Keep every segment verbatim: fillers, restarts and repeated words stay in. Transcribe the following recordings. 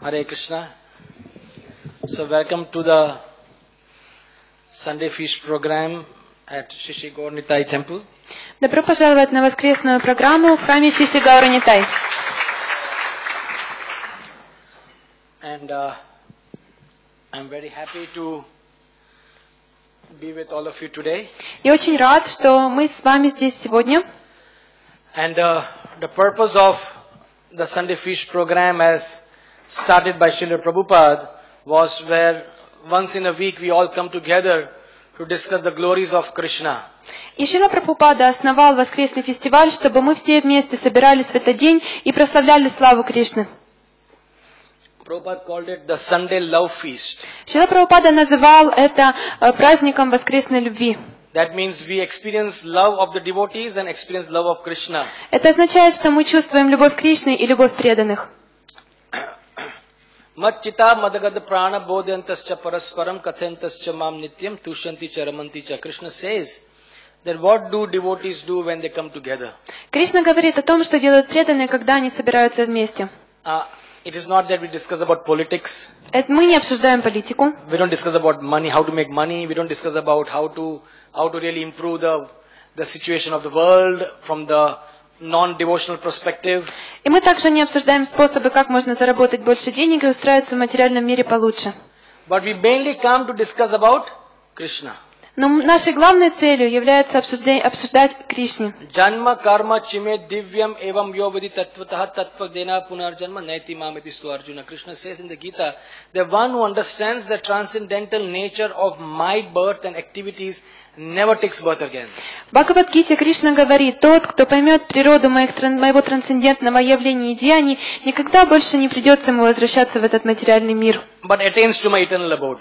Hare Krishna. So welcome to the Sunday Feast program at Shri Shri Gaur Nitai Temple. Добро пожаловать на воскресную программу в храме Шри Шри Гаура Нитай. And uh, I'm very happy to be with all of you today. Я очень рад, что мы с вами здесь сегодня. And uh, the purpose of the Sunday Feast program as started by Srila Prabhupada was where once in a week we all come together to discuss the glories of Krishna. И Шрила Прабхупада основал воскресный фестиваль, чтобы мы все вместе собирались в этот день и прославляли славу Кришны. Prabhupada called it the Sunday Love Feast. Шрила Прабхупада называл это праздником воскресной любви. That means we experience love of the devotees and experience love of Krishna. Это означает, что мы чувствуем любовь Кришны и любовь преданных. Matchita madagad prana bodhyantascha parasparam kathentascha mam nityam tushanti cha ramanti cha. Krishna says that what do devotees do when they come together? Кришна говорит о том, что делают преданные, когда они собираются вместе. Uh, it is not that we discuss about politics. Это мы не обсуждаем политику. We don't discuss about money, how to make money. We don't discuss about how to how to really improve the the situation of the world from the non-devotional perspective. И мы также не обсуждаем способы, как можно заработать больше денег и устроиться в материальном мире получше. But we mainly come to discuss about Krishna. Но нашей главной целью является обсуждать Кришне. Janma karma chime divyam evam yovadi tattvataha tattvadena punarjanma naiti mameti suarjuna. Krishna says in the Gita, the one who understands the transcendental nature of my birth and activities never takes birth again. В Бхагавад-гите Кришна говорит, тот, кто поймет природу моих, моего трансцендентного явления и деяний, никогда больше не придется ему возвращаться в этот материальный мир. But attains to my eternal abode.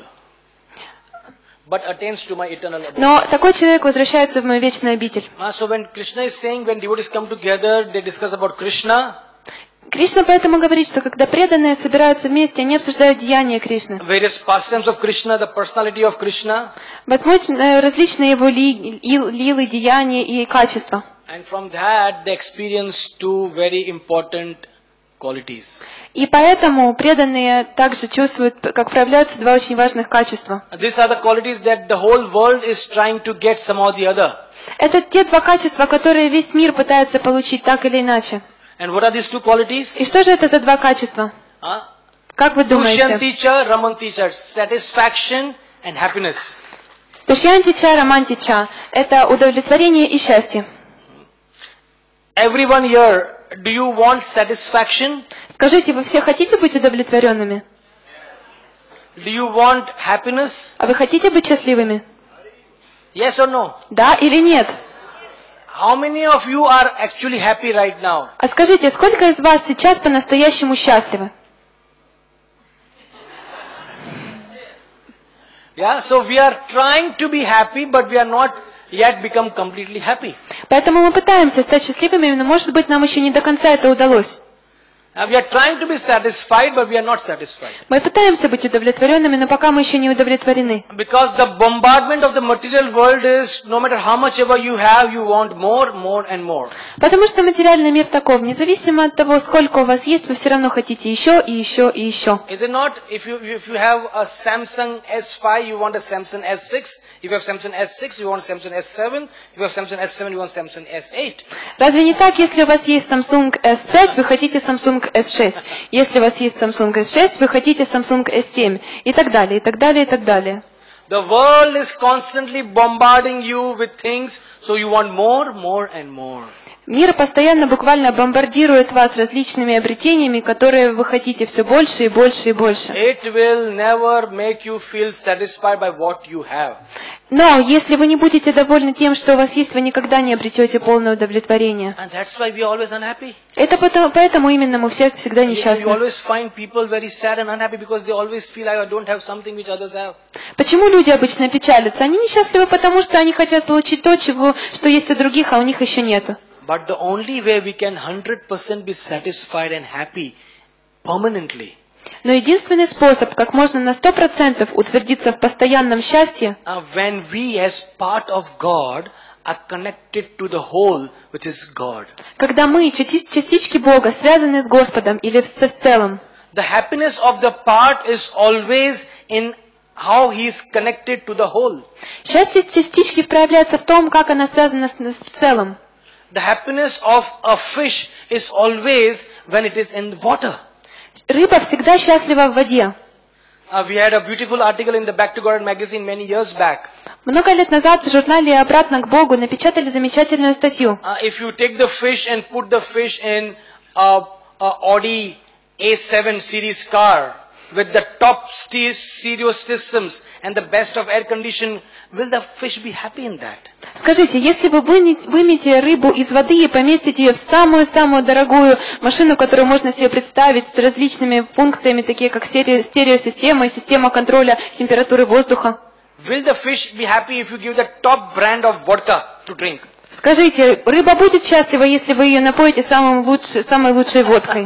But attains to my eternal abode. Но такой человек возвращается в мою вечную обитель. So when Krishna is saying, when devotees come together, they discuss about Krishna. Кришна поэтому говорит, что когда преданные собираются вместе, они обсуждают деяния Кришны. Various pastimes of Krishna, the personality of Krishna. Возможно, различные его ли, лилы, деяния и качества. And from that they experience two very important qualities. И поэтому преданные также чувствуют, как проявляются два очень важных качества. These are the qualities that the whole world is trying to get somehow or the other. Это те два качества, которые весь мир пытается получить так или иначе. And what are these two qualities? И что же это за два качества? Huh? Как вы думаете? Tushyanticha, ramanticha, satisfaction and happiness. Тушьянтича, романтича – это удовлетворение и счастье. Everyone here, do you want satisfaction? Скажите, вы все хотите быть удовлетворенными? Do you want happiness? А вы хотите быть счастливыми? Yes or no? Да или нет? How many of you are actually happy right now? А скажите, сколько из вас сейчас по-настоящему счастливы? Yeah, so we are trying to be happy, but we are not yet become completely happy. Поэтому мы пытаемся стать счастливыми, но, может быть, нам еще не до конца это удалось. And we are trying to be satisfied, but we are not satisfied. Мы пытаемся быть удовлетворенными, но пока мы еще не удовлетворены. Because the bombardment of the material world is, no matter how much ever you have, you want more, more and more. Потому что материальный мир таков, независимо от того, сколько у вас есть, вы все равно хотите еще и еще и еще. Is it not? If you if you have a Samsung S five, you want a Samsung S six. If you have Samsung S six, you want Samsung S seven. If you have Samsung S seven, you want Samsung S eight. Разве не так, если у вас есть Samsung эс пять, вы хотите Samsung эс шесть? Если у вас есть Samsung эс шесть, вы хотите Samsung эс семь. И так далее, и так далее, и так далее. The world is constantly bombarding you with things, so you want more, more and more. Мир постоянно буквально бомбардирует вас различными обретениями, которые вы хотите все больше и больше и больше. It will never make you feel satisfied by what you have. Но если вы не будете довольны тем, что у вас есть, вы никогда не обретете полное удовлетворение. And that's why we are always unhappy. Это потому, поэтому именно мы все всегда несчастны. You always find people very sad and unhappy because they always feel like I don't have something which others have. Почему люди обычно печалятся? Они несчастливы, потому что они хотят получить то, чего, что есть у других, а у них еще нету. But the only way we can one hundred percent be satisfied and happy permanently. Но единственный способ, как можно на сто процентов утвердиться в постоянном счастье, uh, when we as part of God are connected to the whole, which is God. Когда мы, частички Бога, связаны с Господом или в целом. The happiness of the part is always in how he is connected to the whole. Счастье частички проявляется в том, как она связана с, с целым. The happiness of a fish is always when it is in water. Рыба всегда счастлива в воде. Uh, we had a beautiful article in the Back to God magazine many years back. Много лет назад в журнале «Обратно к Богу» напечатали замечательную статью. Uh, if you take the fish and put the fish in a, a Audi A seven series car with the top ste- stereo systems and the best of air condition, will the fish be happy in that? Скажите, если вы вымете рыбу из воды и поместите ее в самую-самую дорогую машину, которую можно себе представить, с различными функциями, такие как стереосистема и система контроля температуры воздуха, will the fish be happy if you give the top brand of vodka to drink? Скажите, рыба будет счастлива, если вы ее напоите самым лучше, самой лучшей водкой?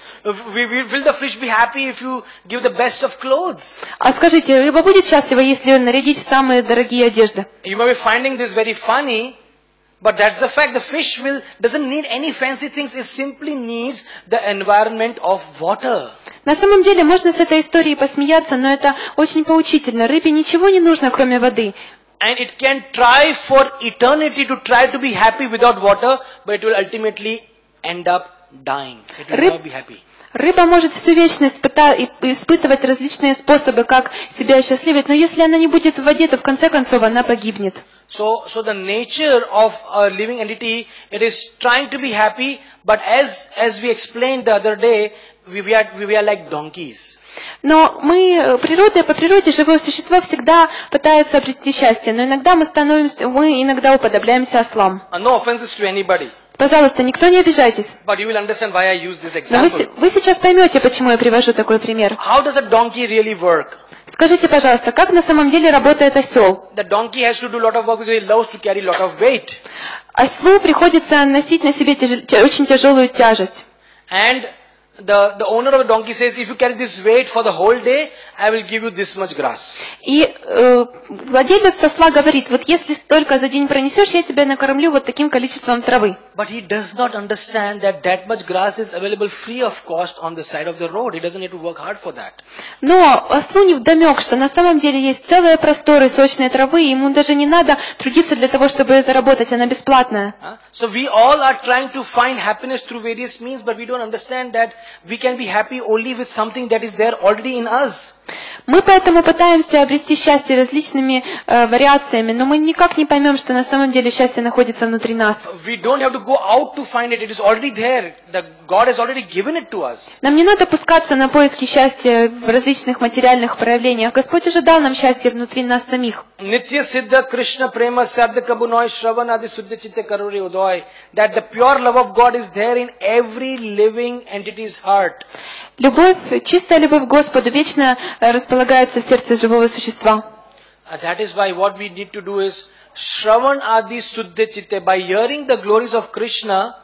Will the fish be happy if you give the best of clothes? А скажите, рыба будет счастлива, если ее нарядить в самые дорогие одежды? You may be finding this very funny, but that's the fact. The fish will doesn't need any fancy things. It simply needs the environment of water. На самом деле можно с этой историей посмеяться, но это очень поучительно. Рыбе ничего не нужно, кроме воды. And it can try for eternity to try to be happy without water, but it will ultimately end up dying. It will Рыб... not be happy. Рыба может всю вечность испытывать различные способы, как себя осчастливить, но если она не будет в воде, то в конце концов она погибнет. So, so the nature of a living entity, it is trying to be happy, but as as we explained the other day, we, we are we are like donkeys. Но мы, природа, по природе живое существо всегда пытается обрести счастье, но иногда мы становимся, мы иногда уподобляемся ослам. Uh, no offenses to anybody. Пожалуйста, никто не обижайтесь. But you will understand why I use this Но вы, example. вы сейчас поймете, почему я привожу такой пример. How does a donkey really work? Скажите, пожалуйста, как на самом деле работает осел? The donkey has to do a lot of work because he loves to carry a lot of weight. Ослу приходится носить на себе тяж... очень тяжелую тяжесть. And the, the owner of the donkey says, if you carry this weight for the whole day, I will give you this much grass. И э, владелец осла говорит, вот если столько за день пронесешь, я тебя накормлю вот таким количеством травы. But he does not understand that that much grass is available free of cost on the side of the road. He doesn't need to work hard for that. Но ослу невдомек, что на самом деле есть целые просторы сочной травы, и ему даже не надо трудиться для того, чтобы ее заработать, она бесплатная. So we all are trying to find happiness through various means, but we don't understand that we can be happy only with something that is there already in us. Мы поэтому пытаемся обрести счастье различными э, вариациями, но мы никак не поймем, что на самом деле счастье находится внутри нас. We don't have to go out to find it. It is already there. The God has already given it to us. Нам не надо пускаться на поиски счастья в различных материальных проявлениях. Господь уже дал нам счастье внутри нас самих. Nitya Siddha Krishna Prema Sadha Kabunoy Shravan Adi Suddha Chitte Karuri Udoy. That the pure love of God is there in every living entity's heart. Любовь, чистая любовь к Господу вечно располагается в сердце живого существа. That is why what we need to do is Shravan Adi Suddha Chitte. By hearing the glories of Krishna,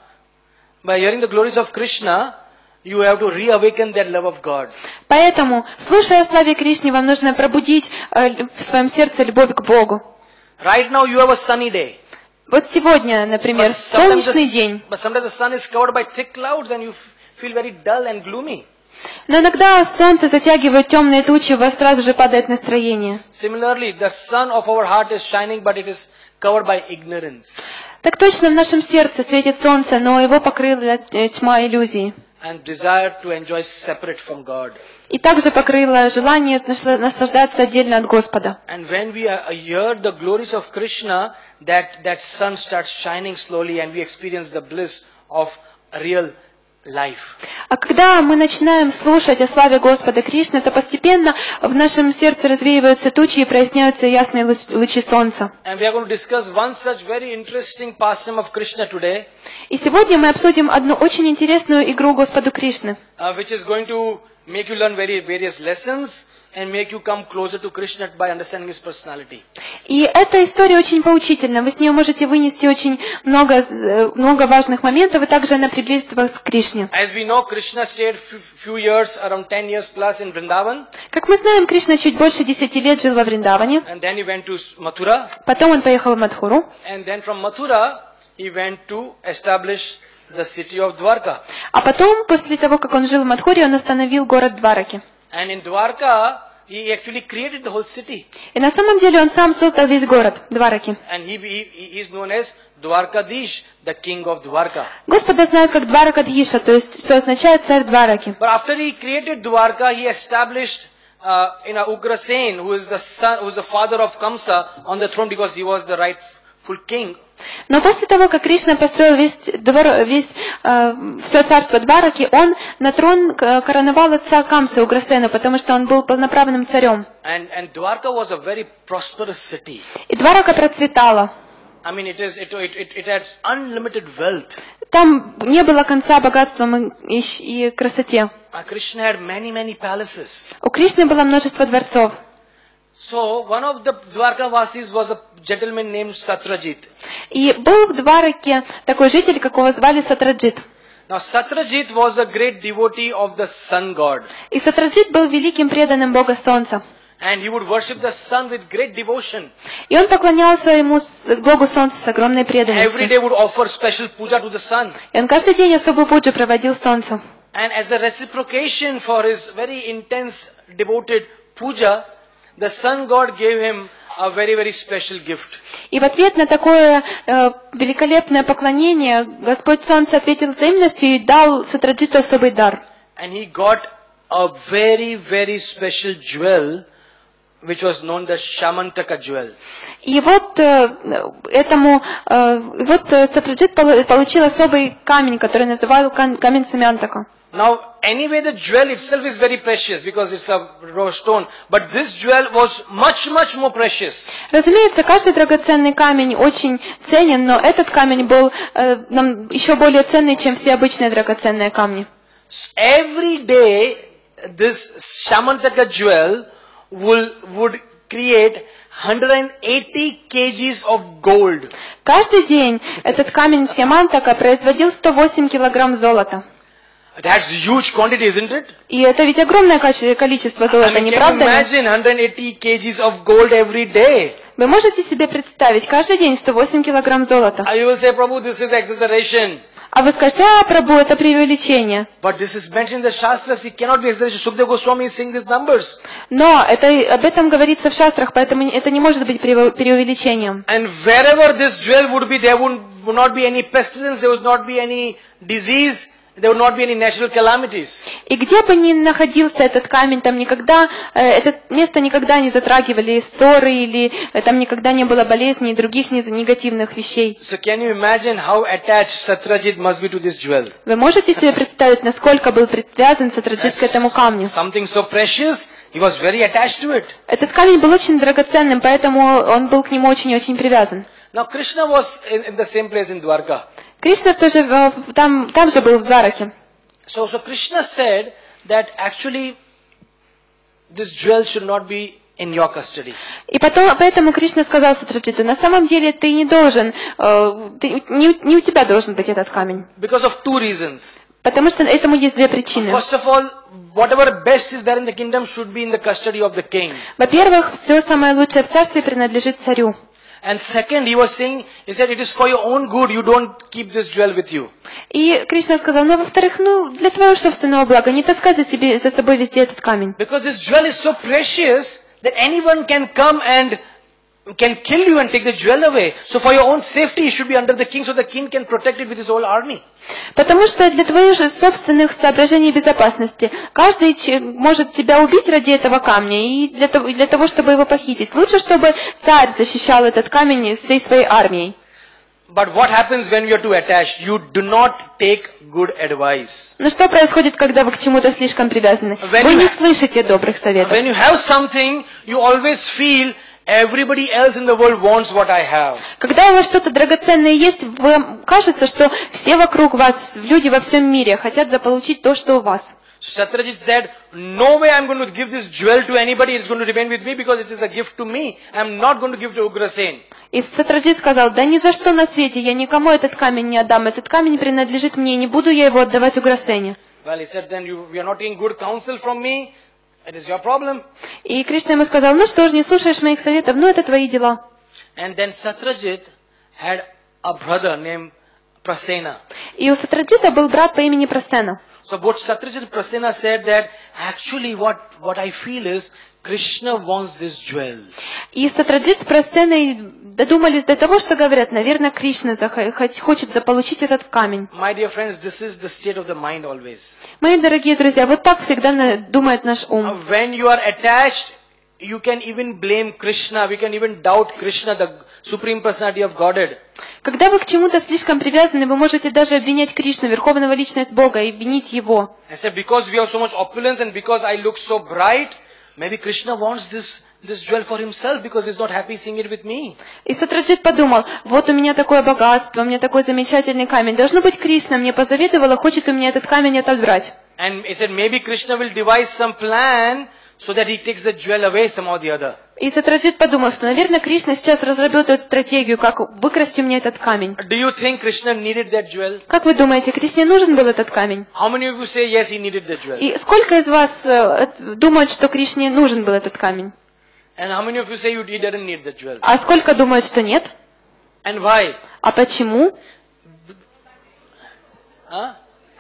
by hearing the glories of Krishna, you have to reawaken that love of God. Поэтому, слушая о славе Кришны, вам нужно пробудить э, в своем сердце любовь к Богу. Right now you have a sunny day. Вот сегодня, например, But sometimes солнечный the, день. but sometimes the sun is covered by thick clouds and you f- feel very dull and gloomy. Но иногда солнце затягивает темные тучи, у вас сразу же падает настроение. Similarly, the sun of our heart is shining, but it is covered by ignorance. Так точно в нашем сердце светит солнце, но его покрыла э, тьма иллюзий. And desire to enjoy separate from God. И также покрыло желание наслаждаться отдельно от Господа. And when we uh, hear the glories of Krishna, that, that sun starts shining slowly and we experience the bliss of real life. А когда мы начинаем слушать о славе Господа Кришны, то постепенно в нашем сердце развеиваются тучи и проясняются ясные лучи солнца. And we are going to discuss one such very interesting pastime of Krishna today, И сегодня мы обсудим одну очень интересную игру Господу Кришны, uh, which is going to make you learn very various lessons and make you come closer to Krishna by understanding his personality. И эта история очень поучительна. Вы с нее можете вынести очень много, э, много важных моментов, и также она приблизит вас к Кришне. As we know, Krishna stayed few, few years, around ten years plus in Vrindavan, Как мы знаем, Кришна чуть больше десяти лет жил во Вриндаване. and then he went to Mathura, Потом он поехал в Мадхуру. and then from Mathura he went to establish the city of Dwarka. А потом, после того, как он жил в Мадхуре, он установил город Двараки. And in Dwarka, he actually created the whole city. И на самом деле он сам создал весь город Двараки. And he, he, he is known as Dwarkadish, the king of Dwarka. Господа знают как Дваракадхиша, то есть, что означает царь Двараки. But after he created Dwarka, he established uh, in a Ugrasen, who is the son, who is the father of Kamsa, on the throne because he was the rightful king. Но после того, как Кришна построил весь, двор, весь э, все царство Двараки, он на трон короновал отца Камсы Уграсену, потому что он был полноправным царем. And, and Dwarka was a very prosperous city. И Дварака процветала. I mean, it is it it it, it had unlimited wealth. Там не было конца богатствам и, и красоте. Uh, Krishna had many many palaces. У Кришны было множество дворцов. So one of the Dwarka Vasis was a gentleman named Satrajit. И был в Двараке такой житель, какого звали Сатраджит. Now Satrajit was a great devotee of the sun god. И Сатраджит был великим преданным Бога Солнца. And he would worship the sun with great devotion. И он поклонялся ему Богу Солнца с огромной Every преданностью. day would offer special puja to the sun. И он каждый день особую пуджу проводил Солнцу. And as a reciprocation for his very intense devoted puja, the sun god gave him a very very special gift. И в ответ на такое э, великолепное поклонение Господь Солнце ответил взаимностью и дал Сатраджиту особый дар. And he got a very very special jewel, which was known as Shamantaka jewel. И вот э, этому э, вот э, Сатраджит полу- получил особый камень, который называл кам- камень Самьянтака. Now, anyway, the jewel itself is very precious because it's a raw stone. But this jewel was much, much more precious. Разумеется, каждый драгоценный камень очень ценен, но этот камень был э, нам еще более ценный, чем все обычные драгоценные камни. So every day, this Shamantaka jewel will, would create one hundred eighty kilograms of gold. Каждый день этот камень Самьянтака производил сто восемь килограмм золота. That's huge quantity, isn't it? И это ведь огромное каче- количество I золота, mean, не can you правда ли? imagine one hundred eighty kilograms of gold every day? Вы можете себе представить, каждый день сто восемь килограмм золота. Uh, You will say, Prabhu, this is exaggeration. А вы скажете, а, Прабhu, это преувеличение. But this is mentioned in the Shastras. It cannot be exaggeration. Shukdev Goswami is saying these numbers. Но это, об этом говорится в шастрах, поэтому это не может быть преу- преувеличением. And wherever this jewel would be, there would, would not be any pestilence, there would not be any disease, there would not be any natural calamities. И где бы ни находился этот камень, там никогда, э, это место никогда не затрагивали ссоры, или э, там никогда не было болезней и других низ- негативных вещей. So can you imagine how attached Satrajit must be to this jewel? Вы можете себе представить, насколько был привязан Сатраджит к этому камню? Something so precious, he was very attached to it. Этот камень был очень драгоценным, поэтому он был к нему очень-очень привязан. Now Krishna was in, in the same place in Dwarka. Кришна тоже э, там, там же был в Двараке. So, so Krishna said that actually this jewel should not be in your custody. И потом, поэтому Кришна сказал Сатраджиту, на самом деле ты не должен, э, ты, не, не у тебя должен быть этот камень. Because of two reasons. Потому что этому есть две причины. First of all, whatever best is there in the kingdom should be in the custody of the king. Во-первых, все самое лучшее в царстве принадлежит царю. And second, he was saying, he said, it is for your own good, you don't keep this jewel with you. И Кришна сказал, ну, во-вторых, ну, для твоего собственного блага, не таскай за, себе, за собой везде этот камень. Because this jewel is so precious that anyone can come and can kill you and take the jewel away. So for your own safety, it should be under the king so the king can protect it with his whole army. Потому что для твоих же собственных соображений безопасности каждый че- может тебя убить ради этого камня и для того, и для того, чтобы его похитить. Лучше, чтобы царь защищал этот камень всей своей армией. But what happens when you are too attached? You do not take good advice. Но что происходит, когда вы к чему-то слишком привязаны? When Вы you не ha- слышите добрых советов. When you have something, you always feel everybody else in the world wants what I have. Когда у вас что-то драгоценное есть, вам кажется, что все вокруг вас, люди во всем мире, хотят заполучить то, что у вас. So Satrajit said, no way I'm going to give this jewel to anybody. It's going to remain with me because it is a gift to me. I'm not going to give to Ugrasen. И Сатраджит сказал, да ни за что на свете, я никому этот камень не отдам, этот камень принадлежит мне, не буду я его отдавать Уграсене. Well, he said, then you, you are not taking good counsel from me. It is your problem. И Кришна ему сказал, ну что ж, не слушаешь моих советов, ну это твои дела. And then Satrajit had a brother named Prasena. И у Сатраджита был брат по имени Прасена. So both Satyajit and Prasena said that actually what, what I feel is Krishna wants this jewel. И Сатраджит с Прасеной додумались до того, что говорят, наверное, Кришна хочет заполучить этот камень. My dear friends, this is the state of the mind always. Мои дорогие друзья, вот так всегда думает наш ум. When you are attached, you can even blame Krishna. We can even doubt Krishna, the Supreme Personality of Godhead. Когда вы к чему-то слишком привязаны, вы можете даже обвинять Кришну, Верховного Личность Бога, и обвинить Его. I said, because we have so much opulence and because I look so bright, maybe Krishna wants this, this jewel for himself because he's not happy seeing it with me. И Сатраджит подумал, вот у меня такое богатство, у меня такой замечательный камень. Должно быть, Кришна мне позавидовала, хочет у меня этот камень отобрать. And he said, maybe Krishna will devise some plan so that he takes the jewel away somehow or the other. И Сатраджит подумал, что, наверное, Кришна сейчас разработает стратегию, как выкрасть у меня этот камень. Do you think Krishna needed that jewel? Как вы думаете, Кришне нужен был этот камень? How many of you say yes, he needed the jewel? И сколько из вас э, думают, что Кришне нужен был этот камень? And how many of you say you, he didn't need the jewel? А сколько думают, что нет? And why? А почему? Huh?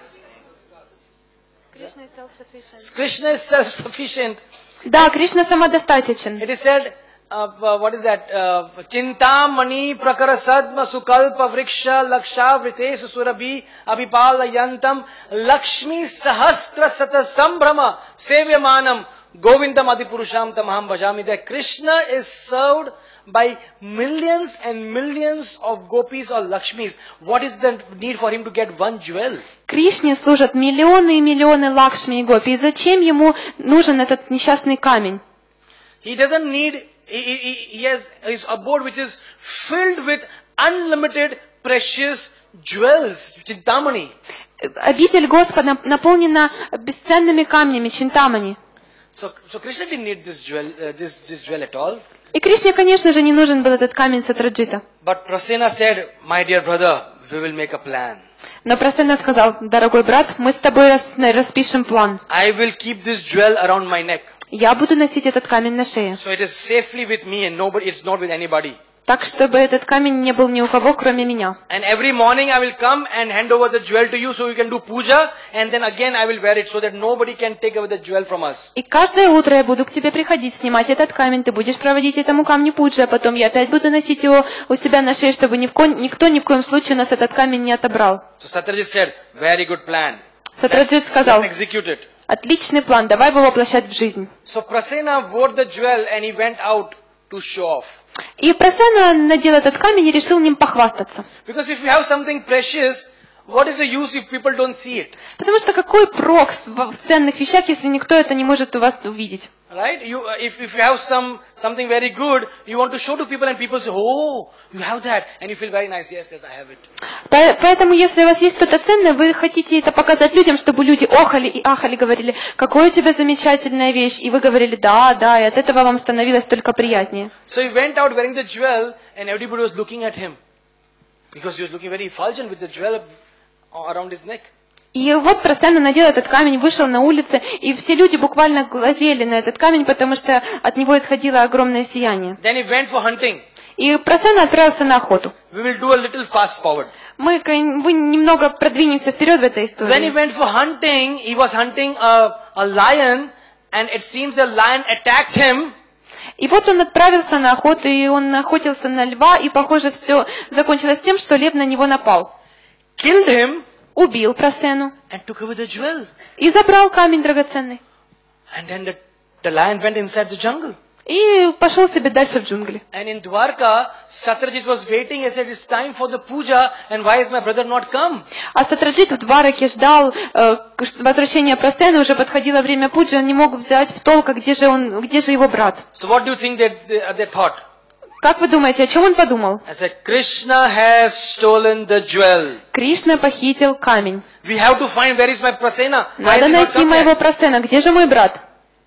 Krishna Krishna is is self-sufficient. self-sufficient. Да, Кришна самодостаточен. It is said, uh, uh, what is that? Chinta mani prakara sadma sukalpa vriksha laksha vritesu surabhi abhipala yantam lakshmi sahastra sata sambhrama sevyamanam govindam adipurusham tamaham bhajami. That Krishna is served by millions and millions of gopis or lakshmis. What is the need for him to get one jewel? Кришне служат миллионы и миллионы Лакшми и Гопи. И зачем ему нужен этот несчастный камень? He doesn't need, he, he, he has his abode which is filled with unlimited precious jewels, Chintamani. Обитель Господа наполнена бесценными камнями, Чинтамани. So, so Krishna didn't need this jewel, uh, this, this jewel at all. И Кришне, конечно же, не нужен был этот камень Сатраджита. But Prasena said, my dear brother, we will make a plan. Но Прасена сказал, дорогой брат, мы с тобой рас, распишем план. I will keep this jewel around my neck. Я буду носить этот камень на шее. So it is safely with me and nobody, it's not with anybody. Так, чтобы этот камень не был ни у кого, кроме меня. And every morning I will come and hand over the jewel to you so you can do puja and then again I will wear it so that nobody can take away the jewel from us. И каждое утро я буду к тебе приходить, снимать этот камень, ты будешь проводить этому камню пуджи, а потом я опять буду носить его у себя на шее, чтобы ни в ко... никто ни в коем случае у нас этот камень не отобрал. So Satyajit said, very good plan. Сатраджит сказал, Let's execute it. отличный план, давай его воплощать в жизнь. So Prasena wore the jewel and he went out to show off. И Прасена надел этот камень и решил ним похвастаться. Because if you have something precious, what is the use if people don't see it? Потому что какой прок в ценных вещах, если никто это не может у вас увидеть? Right? You, uh, if, if you have some, something very good, you want to show to people and people say, oh, you have that. And you feel very nice. Yes, yes, I have it. Поэтому, если у вас есть что-то ценное, вы хотите это показать людям, чтобы люди охали и ахали, говорили, какая у тебя замечательная вещь. И вы говорили, да, да, и от этого вам становилось только приятнее. So he went out wearing the jewel and everybody was looking at him. Because he was looking very effulgent with the jewel around his neck. И вот Прасена надел этот камень, вышел на улице, и все люди буквально глазели на этот камень, потому что от него исходило огромное сияние. Then he went for hunting. И Прасена отправился на охоту. We will do a little fast forward. Мы, мы немного продвинемся вперед в этой истории. When he went for hunting, he was hunting a, a lion, and it seems the lion attacked him. И вот он отправился на охоту, и он охотился на льва, и, похоже, все закончилось тем, что лев на него напал. Killed him. Убил Прасену. And took away the jewel. И забрал камень драгоценный. And then the, the lion went inside the jungle. И пошел себе дальше в джунгли. And in Dwarka, Satyajit was waiting. He said, it's time for the puja, and why is my brother not come? А Сатраджит в Двараке ждал э, возвращения Прасены, уже подходило время пуджи, он не мог взять в толк, где же он, где же его брат. So what do you think they, they, they thought? Как вы думаете, о чем он подумал? I said, Krishna has stolen the jewel. Кришна похитил камень. We have to find where is my Prasena. Why Надо is he not найти come моего yet? Прасена. Где же мой брат?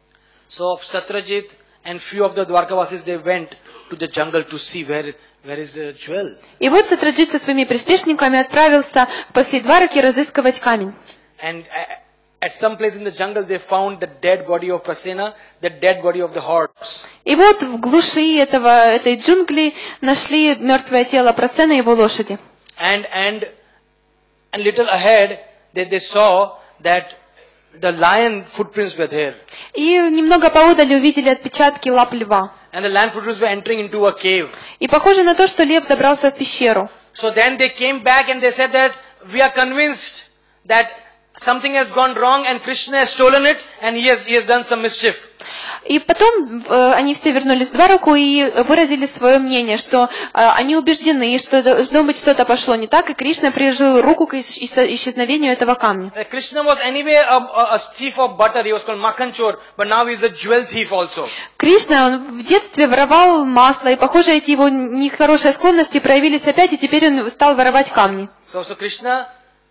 So Satyajit and few of the Dwarkavasis, they went to the jungle to see where, where is the jewel. И вот Сатраджит со своими приспешниками отправился по всей Двараке разыскивать камень. And uh, at some place in the jungle they found the dead body of Prasena, the dead body of the horse. И вот в глуши этого, этой джунгли нашли мертвое тело Працена и его лошади. And and and little ahead they, they saw that the lion footprints were there. И немного поодаль увидели отпечатки лап льва. And the lion footprints were entering into a cave. И похоже на то, что лев забрался в пещеру. So then they came back and they said that we are convinced that something has gone wrong and Krishna has stolen it and he has, he has done some mischief. И потом э, они все вернулись в Двараку и выразили свое мнение, что э, они убеждены, что должно быть что-то пошло не так, и Кришна приложил руку к исчезновению этого камня. Krishna was anyway a, a, a thief of butter. He was called Makhan Chor, but now he is a jewel thief also. Кришна, он в детстве воровал масло, и, похоже, эти его нехорошие склонности проявились опять, и теперь он стал воровать камни. So, so Krishna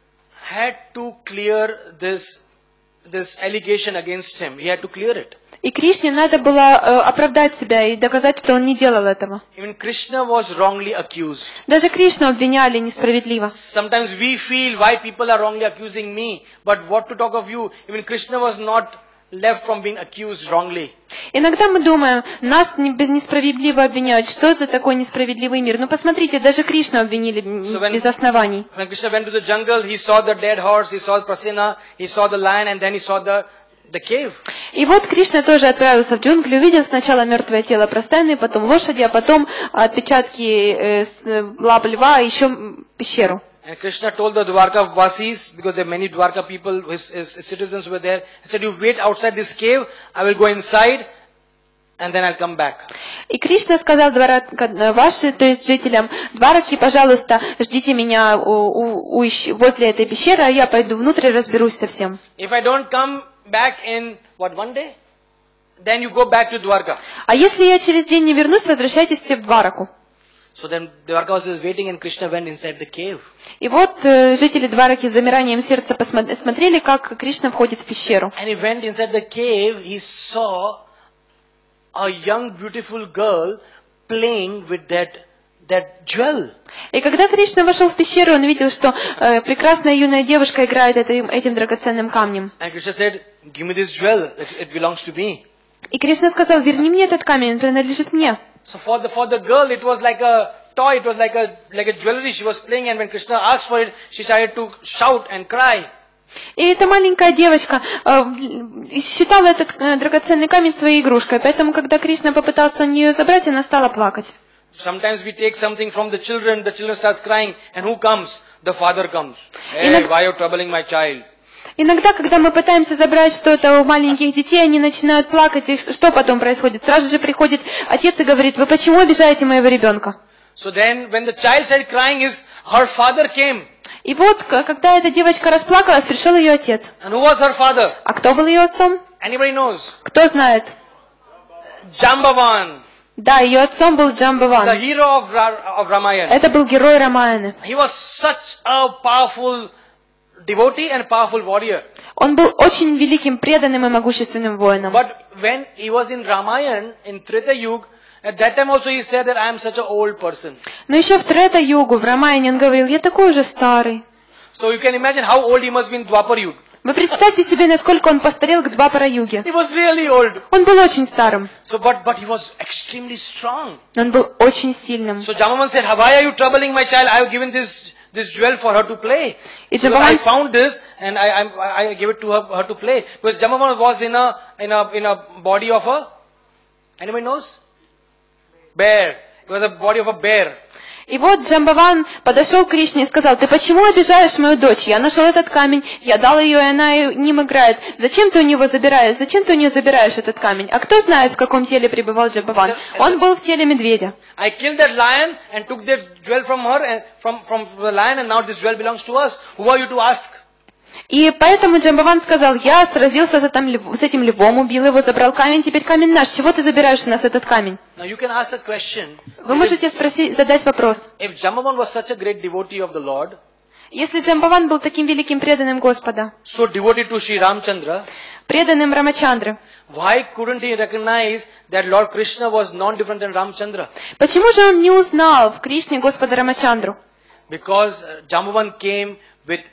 had to clear this, this allegation against him. He had to clear it. И Кришне надо было э, оправдать себя и доказать, что он не делал этого. Even Krishna was wrongly accused. Даже Кришну обвиняли несправедливо. Sometimes we feel why people are wrongly accusing me, but what to talk of you? Even Krishna was not left from being accused wrongly. Иногда мы думаем, нас не, без несправедливо обвиняют. Что за такой несправедливый мир? Ну посмотрите, даже Кришну обвинили So when, без оснований. when Krishna went to the jungle, he saw the dead horse, he saw Prasena, he saw the lion, and then he saw the the cave. И вот Кришна тоже отправился в джунгли, увидел сначала мертвое тело Прасены, потом лошади, а потом отпечатки э, с, лап льва, а еще пещеру. And Krishna told the Dwarka Vasis, because there are many Dwarka people, his, his, his citizens were there, he said, you wait outside this cave, I will go inside, and then I'll come back. И Кришна сказал Дварака-ваши, то есть жителям Двараки, пожалуйста, ждите меня у, у, у, возле этой пещеры, а я пойду внутрь и разберусь со всем. If I don't come back in, what, one day? Then you go back to Dwarka. А если я через день не вернусь, возвращайтесь все в Двараку. So then Dwarka was waiting and Krishna went inside the cave. И вот э, жители Двараки с замиранием сердца посмотрели, как Кришна входит в пещеру. And he went inside the cave, he saw a young beautiful girl playing with that, that jewel. И когда Кришна вошел в пещеру, он видел, что э, прекрасная юная девушка играет этим, этим драгоценным камнем. And Krishna said, give me this jewel, it, it belongs to me. И Кришна сказал, верни мне этот камень, он принадлежит мне. So for the, for the girl, it was like a toy, it was like a, like a jewelry she was playing, and when Krishna asked for it, she started to shout and cry. И эта маленькая девочка э, считала этот э, драгоценный камень своей игрушкой, поэтому когда Кришна попытался у нее забрать, она стала плакать. Sometimes we take something from the children, the children starts crying, and who comes? The father comes. Hey, why are you troubling my child? Иногда, когда мы пытаемся забрать что-то у маленьких детей, они начинают плакать, и что потом происходит? Сразу же приходит отец и говорит, вы почему обижаете моего ребенка? So then, when the child started crying, his, her father came. И вот, когда эта девочка расплакалась, пришел ее отец. And who was her father? А кто был ее отцом? Anybody knows? Кто знает? Jambavan. Да, ее отцом был The Джамбаван. hero of, Ra- of Ramayana. Это был герой Рамаяны. He was such a powerful devotee and powerful warrior. Он был очень великим, преданным и могущественным воином. But when he was in Ramayana, in Treta Yuga, at that time also he said that I am such an old person. Но еще в Трета-югу, в Рамаяне, он говорил, я такой уже старый. So you can imagine how old he must be in Dwapar Yuga. Вы представьте себе, насколько он постарел к Двапара-юге. He was really old. Он был очень старым. So, but, but he was extremely strong. Он был очень сильным. So Jambavan said, why are you troubling my child? I have given this, this jewel for her to play. И Because I Джамбаван, found this and I, I, I gave it to her, her to play. Because Jambavan was in a, in a, in a body of a, anybody knows? Bear. It was a body of a bear. и вот Джамбаван подошел к Кришне и сказал, ты почему обижаешь мою дочь? Я нашел этот камень, я дал ее, и она ним играет. Зачем ты у него забираешь? Зачем ты у нее забираешь этот камень? А кто знает, в каком теле пребывал Джамбаван? Он был в теле медведя. I killed that lion and took that jewel from her and from, from the lion and now this jewel belongs to us. Who are you to ask? И поэтому Джамбаван сказал, я сразился с этим, льв- с этим львом, убил его, забрал камень, теперь камень наш. Чего ты забираешь у нас этот камень? Now you can ask the question. Вы можете спросить, задать вопрос. If Jambavan was such a great devotee of the Lord, Если Джамбаван был таким великим преданным Господа, so devoted to Sri Ramchandra, преданным Рамачандры, why couldn't he recognize that Lord Krishna was non-different than Ramchandra? почему же он не узнал в Кришне Господа Рамачандру? Because uh, Jambavan came with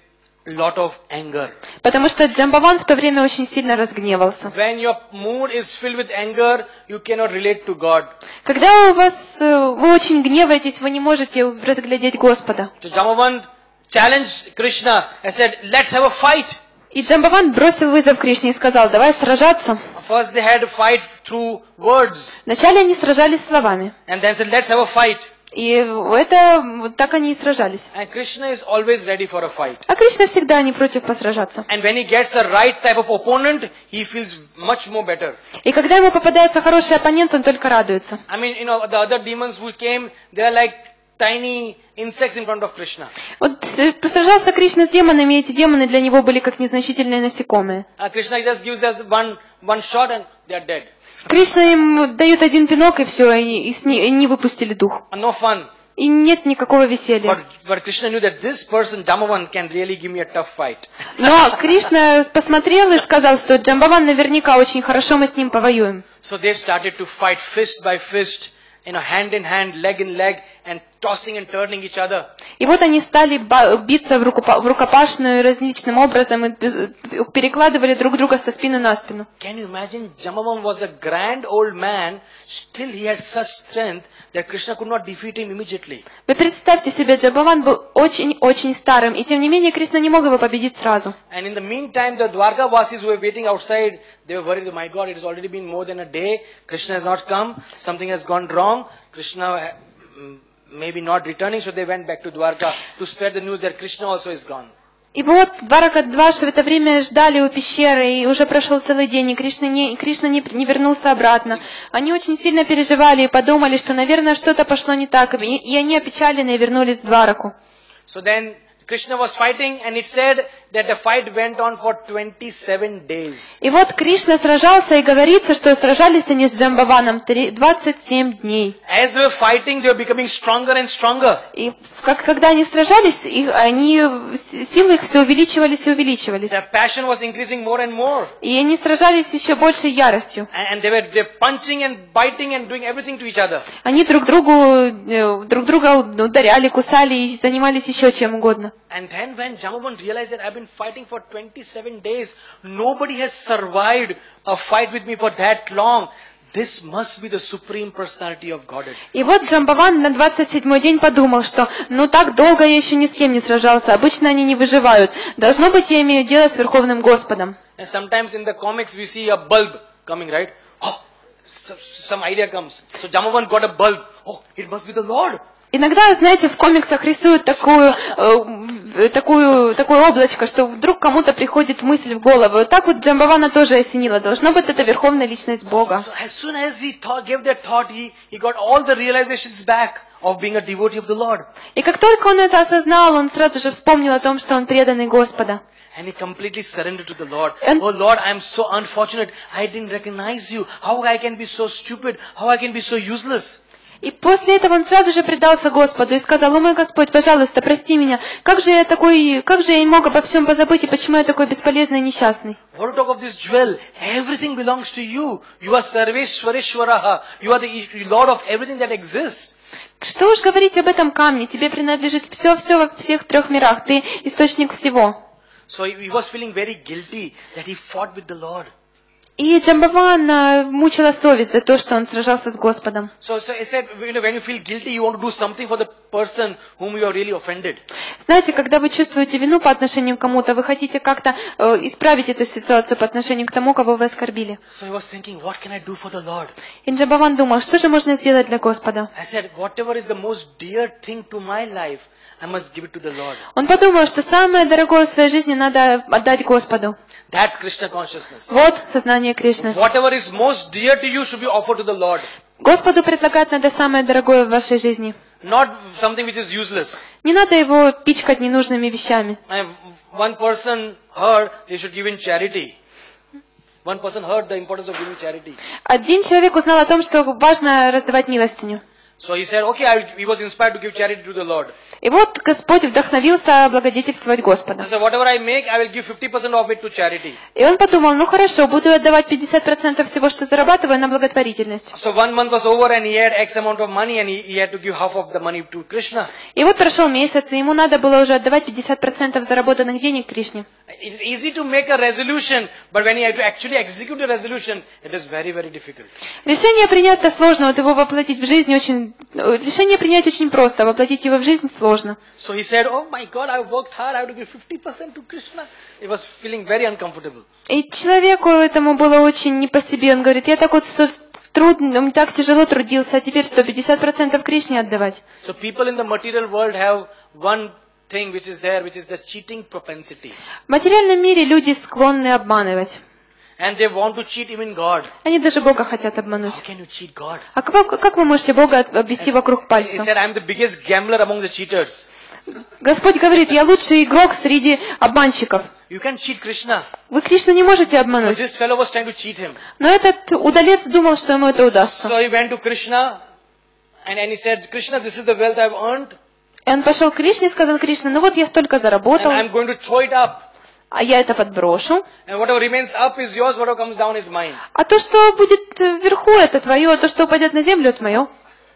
lot of anger. Потому что Джамбаван в то время очень сильно разгневался. When your mood is filled with anger, you cannot relate to God. Когда у вас, э, вы очень гневаетесь, вы не можете разглядеть Господа. So Jambavan challenged Krishna and said, let's have a fight. И Джамбаван бросил вызов Кришне и сказал: давай сражаться. First they had a fight through words. Вначале они сражались словами. And then said, let's have a fight. И это, вот так они и сражались. And Krishna is always ready for a fight. А Кришна всегда не против посражаться. And when he gets a right type of opponent, he feels much more better. И когда ему попадается хороший оппонент, он только радуется. I mean, you know, the other demons who came, they are like tiny insects in front of Krishna. Вот э, посражался Кришна с демонами, и эти демоны для него были как незначительные насекомые. Uh, Krishna just gives us one, one shot and they are dead. Кришна им дает один пинок, и все, и, и, с не, и не выпустили дух. Uh, no fun. И нет никакого веселья. But, but Krishna knew that this person, Jambavan, can really give me a tough fight. Но Кришна посмотрел и сказал, что Джамбаван наверняка очень хорошо, мы с ним повоюем. So they started to fight fist by fist, you know, hand in hand, leg in leg, and tossing and turning each other. И вот они стали биться в, рукопа- в рукопашную различным образом и перекладывали друг друга со спины на спину. Can you imagine? Jambavan was a grand old man, still he had such strength that Krishna could not defeat him immediately. Вы представьте себе, Джамбаван был очень-очень старым, и тем не менее Кришна не мог его победить сразу. And in the meantime, the Dwarka Vasis who were waiting outside, they were worried, my God, it has already been more than a day, Krishna has not come, something has gone wrong, Krishna mm, maybe not returning, so they went back to Dwarka to spread the news that Krishna also is gone. И вот Дваракадваши в это время ждали у пещеры, и уже прошел целый день, и Кришна не, и Кришна не, не вернулся обратно. Они очень сильно переживали и подумали, что, наверное, что-то пошло не так, и, и они опечаленные вернулись в Двараку. So then Krishna was fighting, and it said that the fight went on for twenty-seven days. И вот Кришна сражался, и говорится, что сражались они с Джамбаваном двадцать семь дней. As they were fighting, they were becoming stronger and stronger. И как, когда они сражались, их, они, силы их все увеличивались и увеличивались. Their passion was increasing more and more. И они сражались еще большей яростью. And they were they were punching and biting and doing everything to each other. Они друг другу, э, друг друга ударяли, кусали и занимались еще чем угодно. And then when Jambavan realized that I've been fighting for twenty-seven days, nobody has survived a fight with me for that long. This must be the supreme personality of Godhead. И вот Джамбаван на двадцать седьмой день подумал, что ну так долго я еще ни с кем не сражался, обычно они не выживают. Должно быть, я имею дело с Верховным Господом. And sometimes in the comics we see a bulb coming, right? Oh, some idea comes. So Jambavan got a bulb. Oh, it must be the Lord. Иногда, знаете, в комиксах рисуют такую, э, такую, такое облачко, что вдруг кому-то приходит мысль в голову. Вот так вот Джамбавана тоже осенило. Должно быть, это верховная личность Бога. So as soon as he thought, gave that thought, he, he got all the realizations back of being a devotee of the Lord. И как только он это осознал, он сразу же вспомнил о том, что он преданный Господа. And he completely surrendered to the Lord. And- Oh Lord, I am so unfortunate. I didn't recognize you. How I can be so stupid? How I can be so useless? И после этого он сразу же предался Господу и сказал: «О мой Господь, пожалуйста, прости меня. Как же я такой, как же я не мог обо всем позабыть, и почему я такой бесполезный и несчастный?» What to talk of this jewel? Everything belongs to you. You are Sarveshwareshwaraha. You are the Lord of everything that exists. Что уж говорить об этом камне, тебе принадлежит все-все во всех трех мирах, ты источник всего. So he was feeling very guilty that he fought with the Lord. И Джамбаван а, мучила совесть за то, что он сражался с Господом. So, so he said, you know, when you feel guilty, you want to do something for the person whom you are really offended. Знаете, когда вы чувствуете вину по отношению к кому-то, вы хотите как-то э, исправить эту ситуацию по отношению к тому, кого вы оскорбили. So he was thinking, what can I do for the Lord? И Джамбаван думал, что же можно сделать для Господа. I said, whatever is the most dear thing to my life, I must give it to the Lord. Он подумал, что самое дорогое в своей жизни надо отдать Господу. That's Krishna consciousness. Вот сознание Кришны. Whatever is most dear to you should be offered to the Lord. Господу предлагать надо самое дорогое в вашей жизни. Not something which is useless. Не надо его пичкать ненужными вещами. And one person heard they should give in charity. One person heard the importance of giving charity. Один человек узнал о том, что важно раздавать милостыню. So he said, okay, I, he was inspired to give charity to the Lord. И вот Господь вдохновился облагодетельствовать Господа. He said, whatever I make, I will give fifty percent of it to charity. И он подумал, ну хорошо, буду отдавать пятьдесят процентов всего, что зарабатываю, на благотворительность. So one month was over and he had X amount of money and he, he had to give half of the money to Krishna. И вот прошел месяц, и ему надо было уже отдавать пятьдесят процентов заработанных денег Кришне. It's easy to make a resolution, but when you have to actually execute a resolution, it is very, very difficult. Решение принять-то сложно, вот его воплотить в жизнь очень... Решение принять очень просто, а воплотить его в жизнь сложно. So he said, oh my God, I worked hard, I have to give fifty percent to Krishna. He was feeling very uncomfortable. И человеку этому было очень не по себе. Он говорит, я так вот трудно, так тяжело трудился, а теперь сто пятьдесят процентов Кришне отдавать. So people in the material world have one thing which is there, which is the cheating propensity. В материальном мире люди склонны обманывать. And they want to cheat even God. Они даже Бога хотят обмануть. How can you cheat God? А как, как вы можете Бога обвести вокруг He пальца? said, I'm the biggest gambler among the cheaters. Господь говорит, я лучший игрок среди обманщиков. You can cheat Krishna. Вы Кришну не можете But обмануть. this fellow was trying to cheat him. Но этот удалец думал, что ему это удастся. So he went to Krishna and, and he said, Krishna, this is the wealth I've earned. И он пошел к Кришне и сказал, Кришна, ну вот я столько заработал, And I'm going to throw it up. а я это подброшу. And whatever remains up is yours, whatever comes down is mine. А то, что будет вверху, это твое, а то, что упадет на землю, это мое.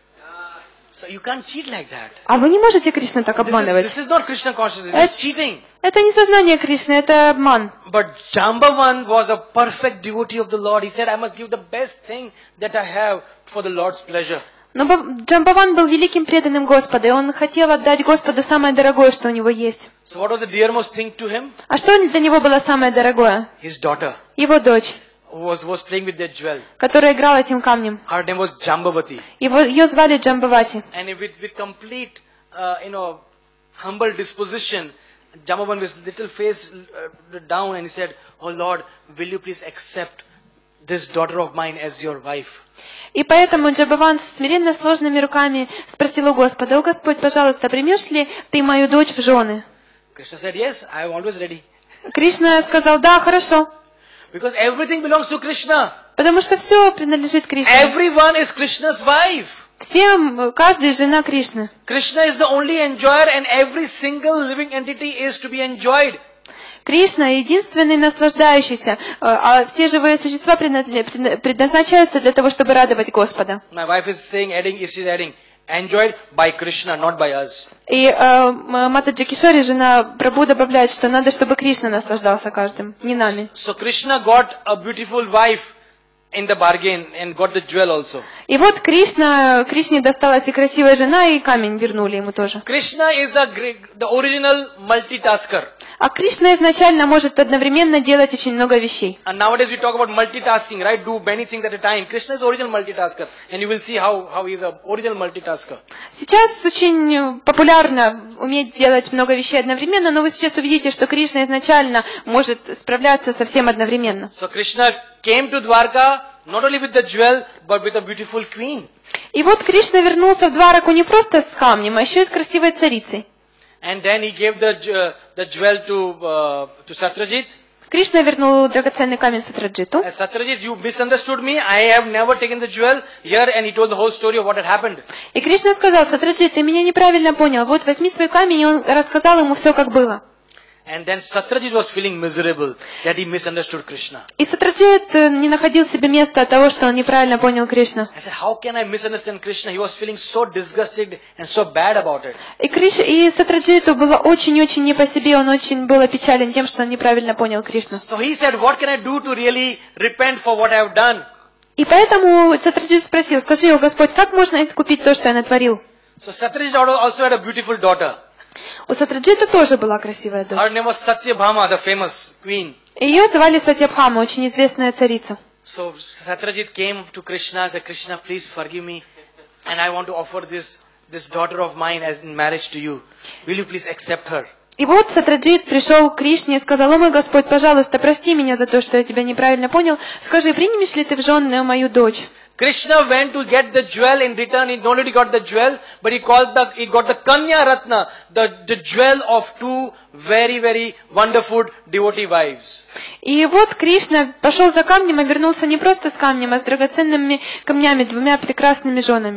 So you can't cheat like that. А вы не можете Кришну так This is, обманывать. this is not Krishna consciousness, this is cheating. Это не сознание Кришны, это обман. But Jambavan was a perfect devotee of the Lord. He said, I must give the best thing that I have for the Lord's pleasure. Но Джамбаван был великим преданным Господа, и он хотел отдать Господу самое дорогое, что у него есть. So what was the dearmost thing to him? А что для него было самое дорогое? His daughter Его дочь, was, was playing with that jewel. которая играла этим камнем. Her name was Jambavati. Его, ее звали Джамбавати. And with, with complete, uh, you know, humble disposition, Jambavan with little face uh, down and he said, oh Lord, will you please accept this daughter of mine as your wife? И поэтому Джамбаван с смиренно сложными руками спросил у Господа, «О Господь, пожалуйста, примешь ли ты мою дочь в жены?» Krishna said, yes, I am always ready. Кришна сказал, «Да, хорошо». Because everything belongs to Krishna. Потому что все принадлежит Кришне. Everyone is Krishna's wife. Всем, каждая жена Кришны. Krishna is the only enjoyer and every single living entity is to be enjoyed. Кришна единственный наслаждающийся, а все живые существа предназначаются для того, чтобы радовать Господа. My wife is saying, adding, is she's adding, enjoyed by Krishna, not by us. И э, Матаджи Кишори, жена Прабху, добавляет, что надо, чтобы Кришна наслаждался каждым, не нами. So Krishna got a beautiful wife in the bargain and got the jewel also. И вот Кришна, Кришне досталась и красивая жена, и камень вернули ему тоже. Krishna is a great, the original multitasker. А Кришна изначально может одновременно делать очень много вещей. And nowadays we talk about multitasking, right? Do many things at a time. Krishna is original multitasker. And you will see how, how he is a original multitasker. Сейчас очень популярно уметь делать много вещей одновременно, но вы сейчас увидите, что Кришна изначально может справляться со всем одновременно. So Krishna came to Dwarka not only with the jewel, but with a beautiful queen. И вот Кришна вернулся в Двараку не просто с камнем, а еще и с красивой царицей. And then he gave the, uh, the jewel to, uh, to Satyajit. Кришна вернул драгоценный камень Сатраджиту. As Satyajit, you misunderstood me. I have never taken the jewel here. And he told the whole story of what had happened. И Кришна сказал, Сатраджит, ты меня неправильно понял. Вот возьми свой камень, и он рассказал ему все, как было. And then Satyajit was feeling miserable that he misunderstood Krishna. И Сатраджит не находил себе места от того, что он неправильно понял Кришну. I said, how can I misunderstand Krishna? He was feeling so disgusted and so bad about it. И, Криш... и Сатраджиту было очень-очень не по себе, он очень был опечален тем, что он неправильно понял Кришну. So he said, what can I do to really repent for what I have done? И поэтому Сатраджит спросил, скажи, о Господь, как можно искупить то, что я натворил? So Satyajit also had a beautiful daughter. У Сатраджита тоже была красивая дочь. Her name was Satyabhama, the famous queen. Ее звали Сатьябхама, очень известная царица. So Satyajit came to Krishna and said, Krishna, please forgive me. And I want to offer this, this daughter of mine as in marriage to you. Will you please accept her? И вот Сатраджит пришел к Кришне и сказал, о мой Господь, пожалуйста, прости меня за то, что я тебя неправильно понял. Скажи, примешь ли ты в жены мою дочь? Krishna went to get the jewel. In return, he not only got the jewel, but he called the, he got the Kanya Ratna, the, the jewel of two very, very wonderful devotee wives. И вот Кришна пошел за камнем, а вернулся не просто с камнем, а с драгоценными камнями, двумя прекрасными женами.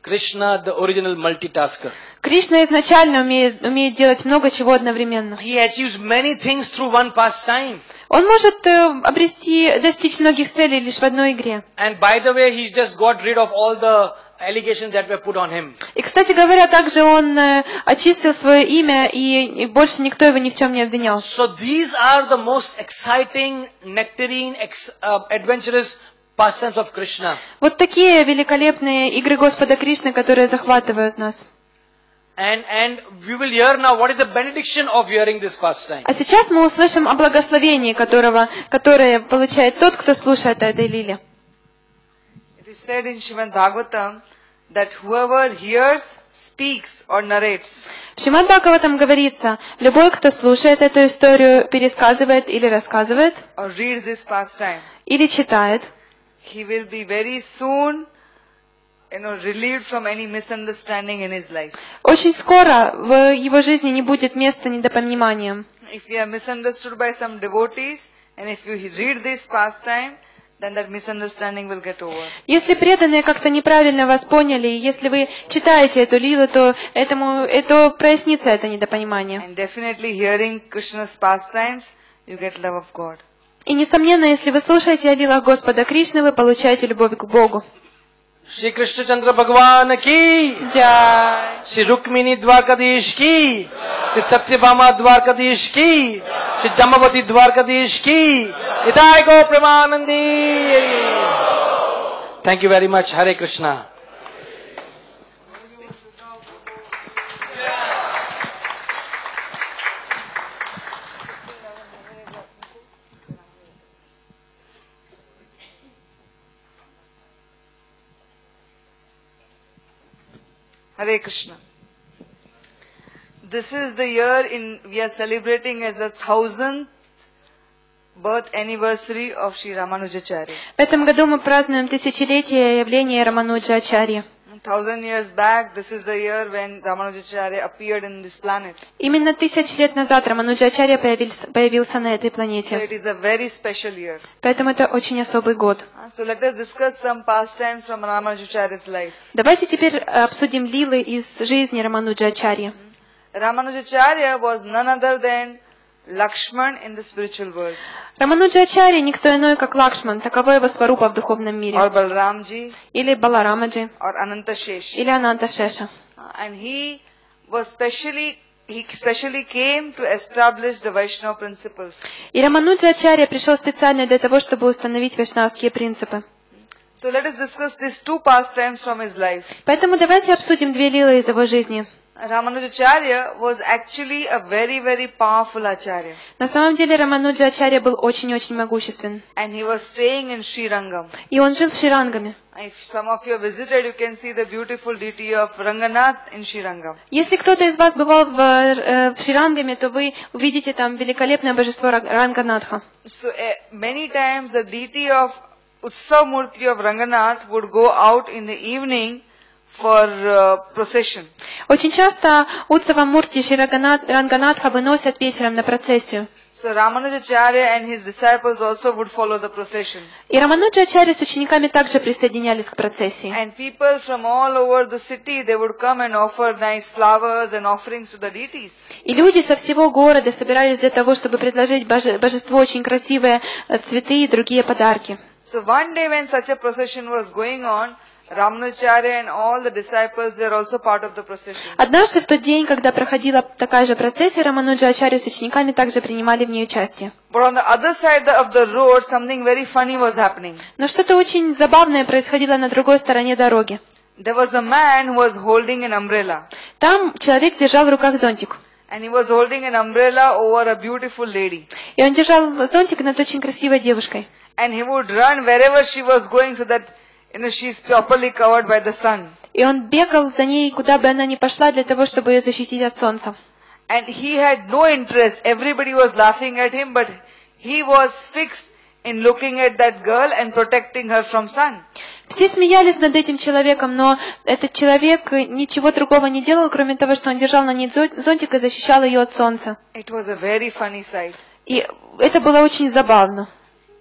Krishna, the original multitasker. Кришна изначально умеет, умеет делать много чего одновременно. He achieves many things through one pastime. Он может э, обрести, достичь многих целей лишь в одной игре. And by the way, he just got rid of all the allegations that were put on him. И, кстати говоря, также он э, очистил свое имя, и, и больше никто его ни в чем не обвинял. So these are the most exciting, nectarine, ex, uh, adventurous pastimes of Krishna. Вот такие великолепные игры Господа Кришны, которые захватывают нас. And, and we will hear now what is the benediction of hearing this pastime. А сейчас мы услышим о благословении, которого, которое получает тот, кто слушает этой лиле. It is said in Srimad Bhagavatam that whoever hears, speaks or narrates В Шримад Бхагаватам говорится, любой, кто слушает эту историю, пересказывает или рассказывает, or reads this pastime, или читает, he will be very soon, you know, relieved from any misunderstanding in his life. очень скоро в его жизни не будет места недопониманиям. If you are misunderstood by some devotees, and if you read this pastime, then that misunderstanding will get over. Если преданные как-то неправильно вас поняли, и если вы читаете эту лилу, то этому, это прояснится это недопонимание. And definitely hearing Krishna's pastimes, you get love of God. И несомненно, если вы слушаете о лилах Господа Кришны, вы получаете любовь к Богу. Shri Krishna Chandra Bhagwan ki, Джай. Shri Rukmini Dwarkadish ki, Shri Satyabhama Dwarkadish ki, Shri Jamavati Dwarkadish ki, Nitai Go Premanandi. Thank you very much. Hare Krishna. Hare Krishna. This is the year in we are celebrating as a thousandth birth anniversary of Sri Ramanujacharya. В этом году мы празднуем тысячелетие явления Рамануджачарьи. Thousand years back, this is the year when Ramanujacharya appeared in this planet. Именно тысячи лет назад Рамануджачарья появился, появился на этой So планете. it is a very special year. Поэтому это очень особый год. Uh, So let us discuss some pastimes from Ramanujacharya's life. Давайте теперь обсудим лилы из жизни Рамануджачарьи. Ramanujacharya was none other than Lakshman in the spiritual world, Рамануджачарья никто иной, как Лакшман, таково его сварупа в духовном мире. or Balramji, Или Баларамаджи, or Anantashesh. или Ананташеша. Uh, And he was specially, he specially came to establish the Vaishnava principles. И Рамануджачарья пришел специально для того, чтобы установить вайшнавские принципы. So let us discuss these two pastimes from his life. Поэтому давайте обсудим две лилы из его жизни. Ramanujacharya was actually a very, very powerful acharya. На самом деле Рамануджачарья был очень-очень могуществен. And he was staying in Srirangam. И он жил в Шрирангаме. If some of you have visited, you can see the beautiful deity of Ranganath in Srirangam. Если кто-то из вас бывал в, э, в Шрирангаме, то вы увидите там великолепное божество Ра- Ранганатха. So uh, many times the deity of Utsav Murti of Ranganath would go out in the evening for uh, procession. Очень часто Утсава Мурти Шри Ранганат- Ранганатха выносят вечером на процессию. So Ramanujacharya and his disciples also would follow the procession. И Рамануджачарья с учениками также присоединялись к процессии. And people from all over the city, they would come and offer nice flowers and offerings to the deities. И люди со всего города собирались для того, чтобы предложить боже- божеству очень красивые э, цветы и другие подарки. So one day when such a procession was going on, Ramanujacharya and all the disciples were also part of the procession. Однажды в тот день, когда проходила такая же процессия, Рамануджачарья с учениками также принимали в ней участие. But on the other side of the road, something very funny was happening. Но что-то очень забавное происходило на другой стороне дороги. There was a man who was holding an umbrella. Там человек держал в руках зонтик. And he was holding an umbrella over a beautiful lady. И он держал зонтик над очень красивой девушкой. And he would run wherever she was going so that, you know, she is properly covered by the sun. И он бегал за ней, куда бы она ни пошла, для того, чтобы ее защитить от солнца. And he had no interest. Everybody was laughing at him, but he was fixed in looking at that girl and protecting her from sun. Все смеялись над этим человеком, но этот человек ничего другого не делал, кроме того, что он держал на ней зонтик и защищал ее от солнца. It was a very funny sight. И это было очень забавно.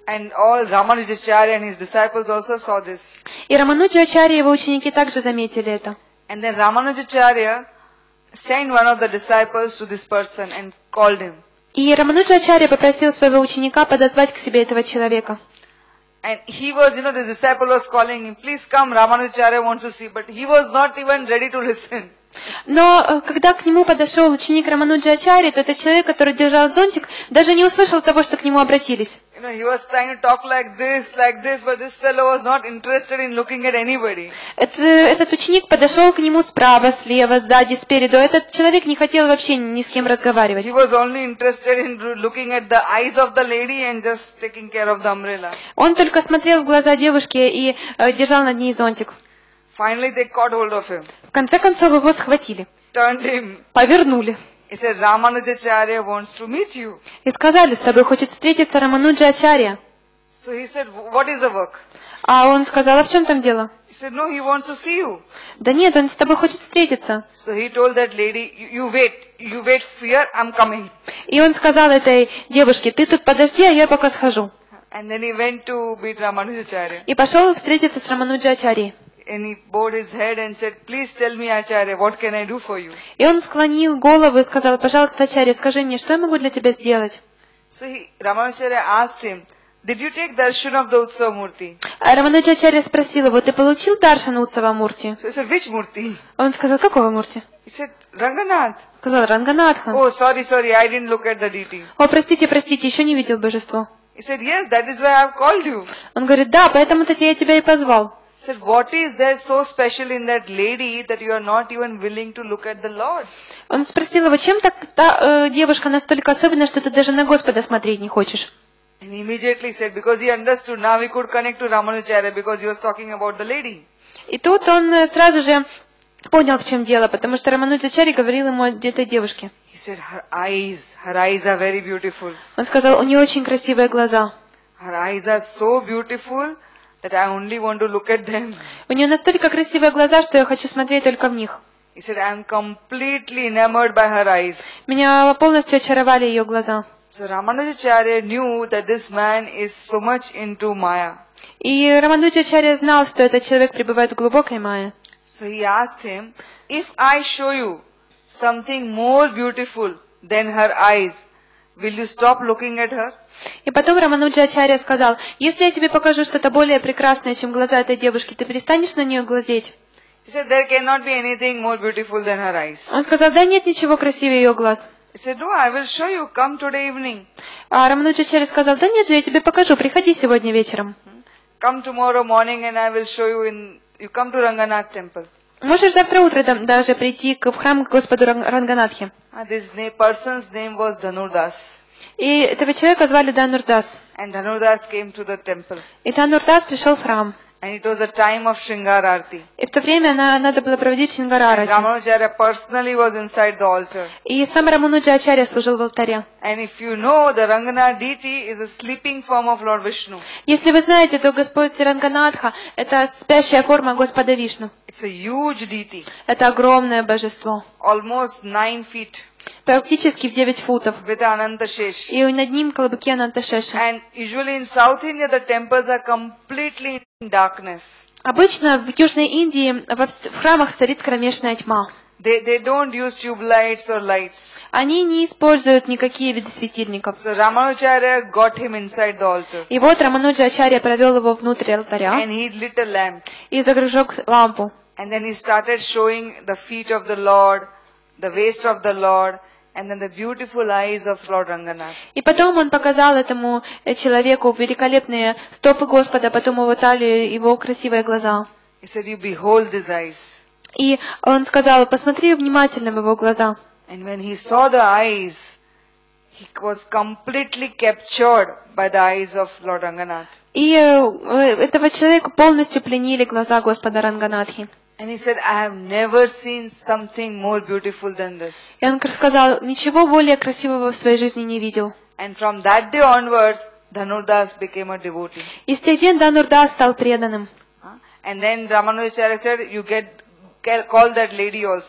And all Ramanujacharya and his disciples also saw this. И Рамануджачарья и его ученики также заметили это. And then Ramanujacharya sent one of the disciples to this person and called him. И Рамануджачарья попросил своего ученика подозвать к себе этого человека. And he was, you know, the disciple was calling him, please come, Ramanujacharya wants to see. But he was not even ready to listen. Но э, когда к нему подошел ученик Рамануджачарьи, то этот человек, который держал зонтик, даже не услышал того, что к нему обратились. You know, he was trying to talk like this, like this, but this fellow was not interested in looking at anybody. Это, этот ученик подошел к нему справа, слева, сзади, спереду. Этот человек не хотел вообще ни с кем разговаривать. He was only interested in looking at the eyes of the lady and just taking care of the umbrella. Он только смотрел в глаза девушке и э, держал над ней зонтик. Finally they caught hold of him, В конце концов его схватили, turned him. повернули He said, Ramanujacharya wants to meet you. и сказали: с тобой хочет встретиться Рамануджачарья. So he said, what is the work? А он сказал: а в чем там дело? He said, no, he wants to see you. Да нет, он с тобой хочет встретиться. So he told that lady, you, you wait, you wait here, I'm coming. И он сказал этой девушке: ты тут подожди, а я пока схожу. And then he went to meet Ramanujacharya. И пошел встретиться с Рамануджачарьей. And he bowed his head and said, please tell me, Acharya, what can I do for you? И он склонил голову и сказал: пожалуйста, Ачарья, скажи мне, что я могу для тебя сделать? So he, Ramanujacharya asked him, did you take darshan of the Utsav Murti? А Рамануджачарья спросил его: ты получил даршан Утсава Мурти? So he said, which Murti? Он сказал: какого Мурти? He said, Ranganath. Сказал: Ранганатха. Oh, sorry, sorry, I didn't look at the deity. О, простите, простите, еще не видел божество. He said, yes, that is why I've called you. Он говорит: да, поэтому-то я тебя и позвал. He said, what is there so special in that lady that you are not even willing to look at the Lord? Он спросил его: чем так та э, девушка настолько особенна, что ты даже на Господа смотреть не хочешь? And he immediately said, because he understood, now he could connect to Ramanujacharya because he was talking about the lady. И тут он э, сразу же понял, в чем дело, потому что Рамануджачарья говорил ему о этой девушке. He said, her eyes, her eyes are very beautiful. Он сказал: у нее очень красивые глаза. Her eyes are so beautiful that I only want to look at them. У нее настолько красивые глаза, что я хочу смотреть только в них. He said, I am completely enamored by her eyes. Меня полностью очаровали ее глаза. So Ramanujacharya knew that this man is so much into Maya. И Рамануджачарья знал, что этот человек пребывает в глубокой майе. So he asked him, if I show you something more beautiful than her eyes, will you stop looking at her? И потом Рамануджачарья сказал: если я тебе покажу что-то более прекрасное, чем глаза этой девушки, ты перестанешь на нее глазеть? He said, there cannot be anything more beautiful than her eyes. Он сказал: да нет ничего красивее ее глаз. He said, no, I will show you, come today evening. А Рамануджачарья сказал: да нет же, я тебе покажу, приходи сегодня вечером. Come tomorrow morning and I will show you in, you come to Ranganath temple. Можешь завтра утром даже прийти к, в храм к Господу Ранганатхе. Uh, this na- person's name was Dhanurdas. И этого человека звали Дhanurdas. And Dhanurdas came to the temple. И Дhanурдас пришел в храм. And it was a time of Shringar Arti. И в то время на, надо было проводить Шингарарати. Ramanujacharya personally was inside the altar. И сам Рамануджачарья служил в алтаре. And if you know, the Ranganath deity is a sleeping form of Lord Vishnu. Если вы знаете, то Господь Ранганатха – это спящая форма Господа Вишну. It's a huge deity, Это огромное божество. almost nine feet, Практически в девять футов. with Anantashesh. И над ним колобки Ананташеша. And usually in South India, the temples are completely in darkness. Обычно в Южной Индии во вс- в храмах царит кромешная тьма. They, they don't use tube lights or lights. Они не используют никакие виды светильников. So Ramanujacharya got him inside the altar. И вот Рамануджачарья провел его внутрь алтаря And he lit a lamp. и зажег лампу. And then he started showing the feet of the Lord, the waist of the Lord, and then the beautiful eyes of Lord Ranganath. И потом он показал этому э, человеку великолепные стопы Господа, потом его талию, его красивые глаза. He said, you behold these eyes. И он сказал: посмотри внимательно в его глаза. And when he saw the eyes, he was completely captured by the eyes of Lord Ranganath. И э, этого человека полностью пленили глаза Господа Ранганатхи. And he said, I have never seen something more beautiful than this. И он сказал: ничего более красивого в своей жизни не видел. And from that day onwards, Dhanurdas became a devotee. И с тех дней Дhanurdas стал преданным. Huh? And then Ramanujacharya said, you get call that lady also.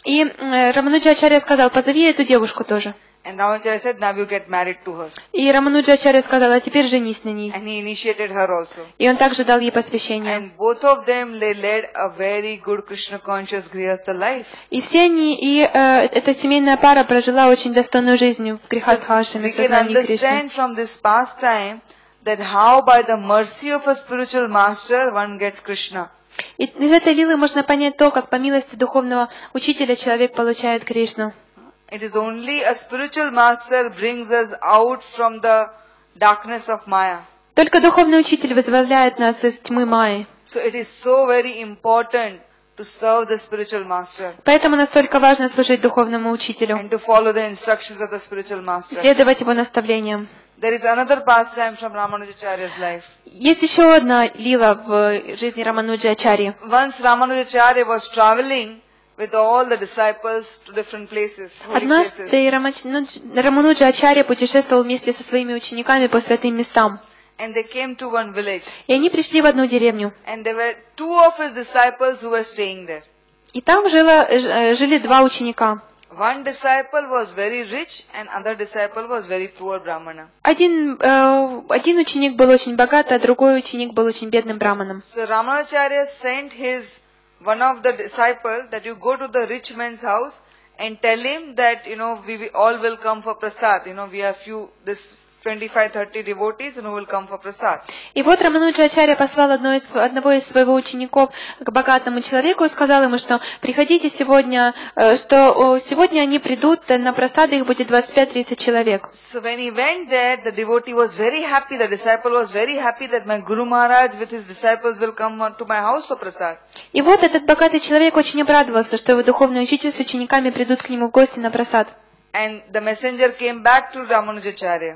И э, Рамануджачарья сказал, позови эту девушку тоже. And Ramanujacharya said, now you get married to her. И Рамануджачарья сказал, а теперь женись на ней. And he initiated her also. И он также дал ей посвящение. And both of them, they led a very good Krishna conscious grihastha life. И все они, и э, эта семейная пара прожила очень достойную жизнь в грехастхашаме, We в can сознании Кришны. understand from this pastime that how by the mercy of a spiritual master one gets Krishna. И из этой лилы можно понять то, как по милости духовного учителя человек получает Кришну. It is only a spiritual master brings us out from the darkness of Maya. Только духовный учитель вызволяет нас из тьмы Майи. So it is so very important to serve the spiritual master Поэтому настолько важно служить духовному учителю, and to follow the instructions of the spiritual master. следовать его наставлениям. There is another pastime from Ramanujacharya's life. Есть еще одна лила в жизни Рамануджачарьи. Once Ramanujacharya was traveling with all the disciples to different places, holy places. Однажды Рамач- Рамануджачарья путешествовал вместе со своими учениками по святым местам. And they came to one village. И они пришли в одну деревню. And there were two of his disciples who were staying there. И там жило, ж- жили два ученика. One disciple was very rich and other disciple was very poor Brahmana. Один, э, один ученик был очень богат, а другой ученик был очень бедным браманом. So Ramanujacharya sent his one of the disciples that you go to the rich man's house and tell him that, you know, we, we all will come for prasad. You know, we have few, this twenty-five thirty devotees and who will come for prasad. И вот Рамануджачарья послал одного из, одного из своего учеников к богатому человеку и сказал ему, что приходите сегодня, э, что о, сегодня они придут, на просады их будет двадцать пять тридцать человек. So when he went there, the devotee was very happy, the disciple was very happy that my Guru Maharaj with his disciples will come to my house for prasad. И вот этот богатый человек очень обрадовался, что его духовный учитель с учениками придут к нему в гости на просад. And the messenger came back to Ramanujacharya.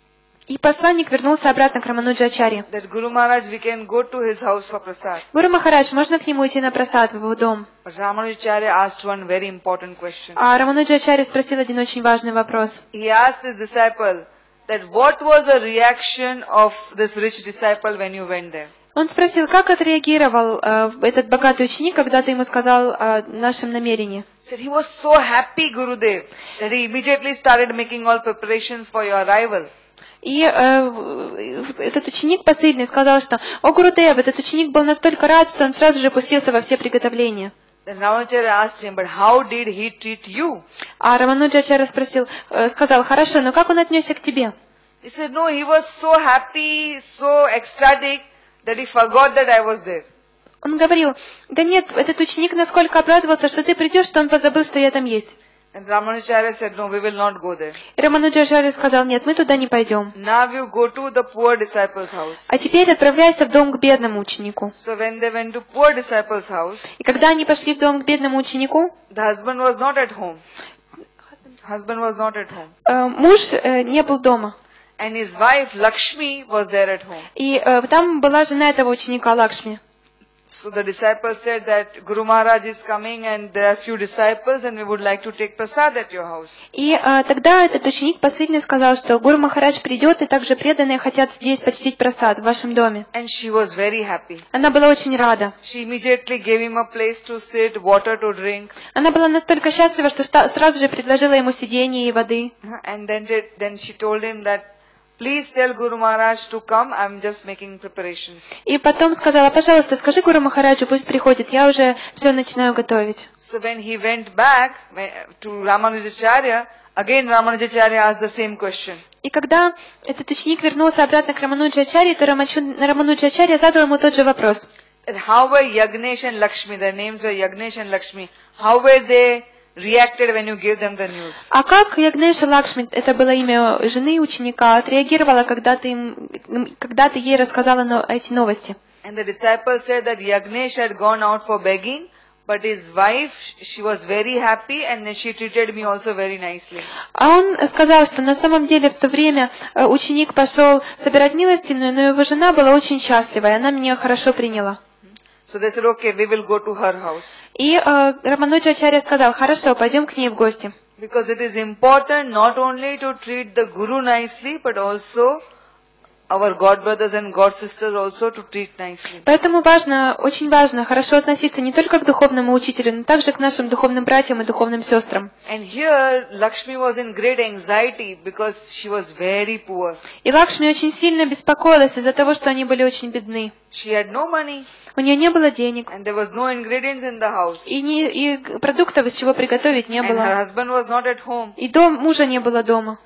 И посланник вернулся обратно к Рамануджачарье. That Guru Maharaj, we can go to his house for prasad. Гуру Махарадж, можно к нему идти на просад в его дом? But Ramanujacharya asked one very important question. А Рамануджачарья спросил один очень важный вопрос. He asked his disciple that what was the reaction of this rich disciple when you went there? Он спросил, как отреагировал э, этот богатый ученик, когда ты ему сказал о нашем намерении. Said he was so happy, Gurudev, that he immediately started making all preparations for your arrival. И э, этот ученик посыльный сказал, что «О, Гурудев!» Этот ученик был настолько рад, что он сразу же пустился во все приготовления. Then Ramanujacharya asked him, but how did he treat you? А Рамануджачарья спросил, э, сказал, «Хорошо, но как он отнесся к тебе?» He said, no, he was so happy, so ecstatic, that he forgot that I was there. Он говорил, «Да нет, этот ученик насколько обрадовался, что ты придешь, что он позабыл, что я там есть». And Ramanujacharya said, no, we will not go there. И Рамануджачарья сказал, «Нет, мы туда не пойдем. Now you go to the poor disciple's house. А теперь отправляйся в дом к бедному ученику». So when they went to poor disciple's house, И когда они пошли в дом к бедному ученику, the husband was not at home. Husband was not at home. э, муж э, не был дома. And his wife Lakshmi was there at home. И э, там была жена этого ученика Лакшми. So the disciple said that Guru Maharaj is coming and there are few disciples and we would like to take prasad at your house. И э, тогда этот ученик посыльный сказал, что Гуру Махарадж придет, и также преданные хотят здесь почтить прасад в вашем доме. And she was very happy. Она была очень рада. She immediately gave him a place to sit, water to drink. Она была настолько счастлива, что ста- сразу же предложила ему сиденье и воды. And then, they, then she told him that, please tell Guru Maharaj to come, I'm just making preparations. И потом сказала, пожалуйста, скажи Гуру Махараджу, пусть приходит, я уже все начинаю готовить. So when he went back to Ramanujacharya, again Ramanujacharya asked the same question. И когда этот ученик вернулся обратно к Рамануджачарье, то Рамачу- Рамануджачарья задал ему тот же вопрос. That how were Yagnesh and Lakshmi, their names were Yagnesh and Lakshmi, how were they reacted when you gave them the news? А как Ягнеша Лакшми, это было имя жены ученика, отреагировала, когда ты, им, когда ты ей рассказала но, эти новости? And the disciple said that Yagnesh had gone out for begging, but his wife, she was very happy and then she treated me also very nicely. А он сказал, что на самом деле в то время э, ученик пошел собирать милостиную, но его жена была очень счастлива, и она меня хорошо приняла. So they said, okay, we will go to her house. И э, Рамануджачарья сказал, хорошо, пойдем к ней в гости. Because it is important not only to treat the Guru nicely, but also our God brothers and God sisters also to treat nicely. Поэтому важно, очень важно хорошо относиться не только к духовному учителю, но также к нашим духовным братьям и духовным сестрам. And here Lakshmi was in great anxiety because she was very poor. И Лакшми очень сильно беспокоилась из-за того, что они были очень бедны. She had no money У нее не было денег, and there was no ingredients in the house. и, не, и продуктов, из чего приготовить, не And her было. husband was not at home. И дом, мужа не было дома.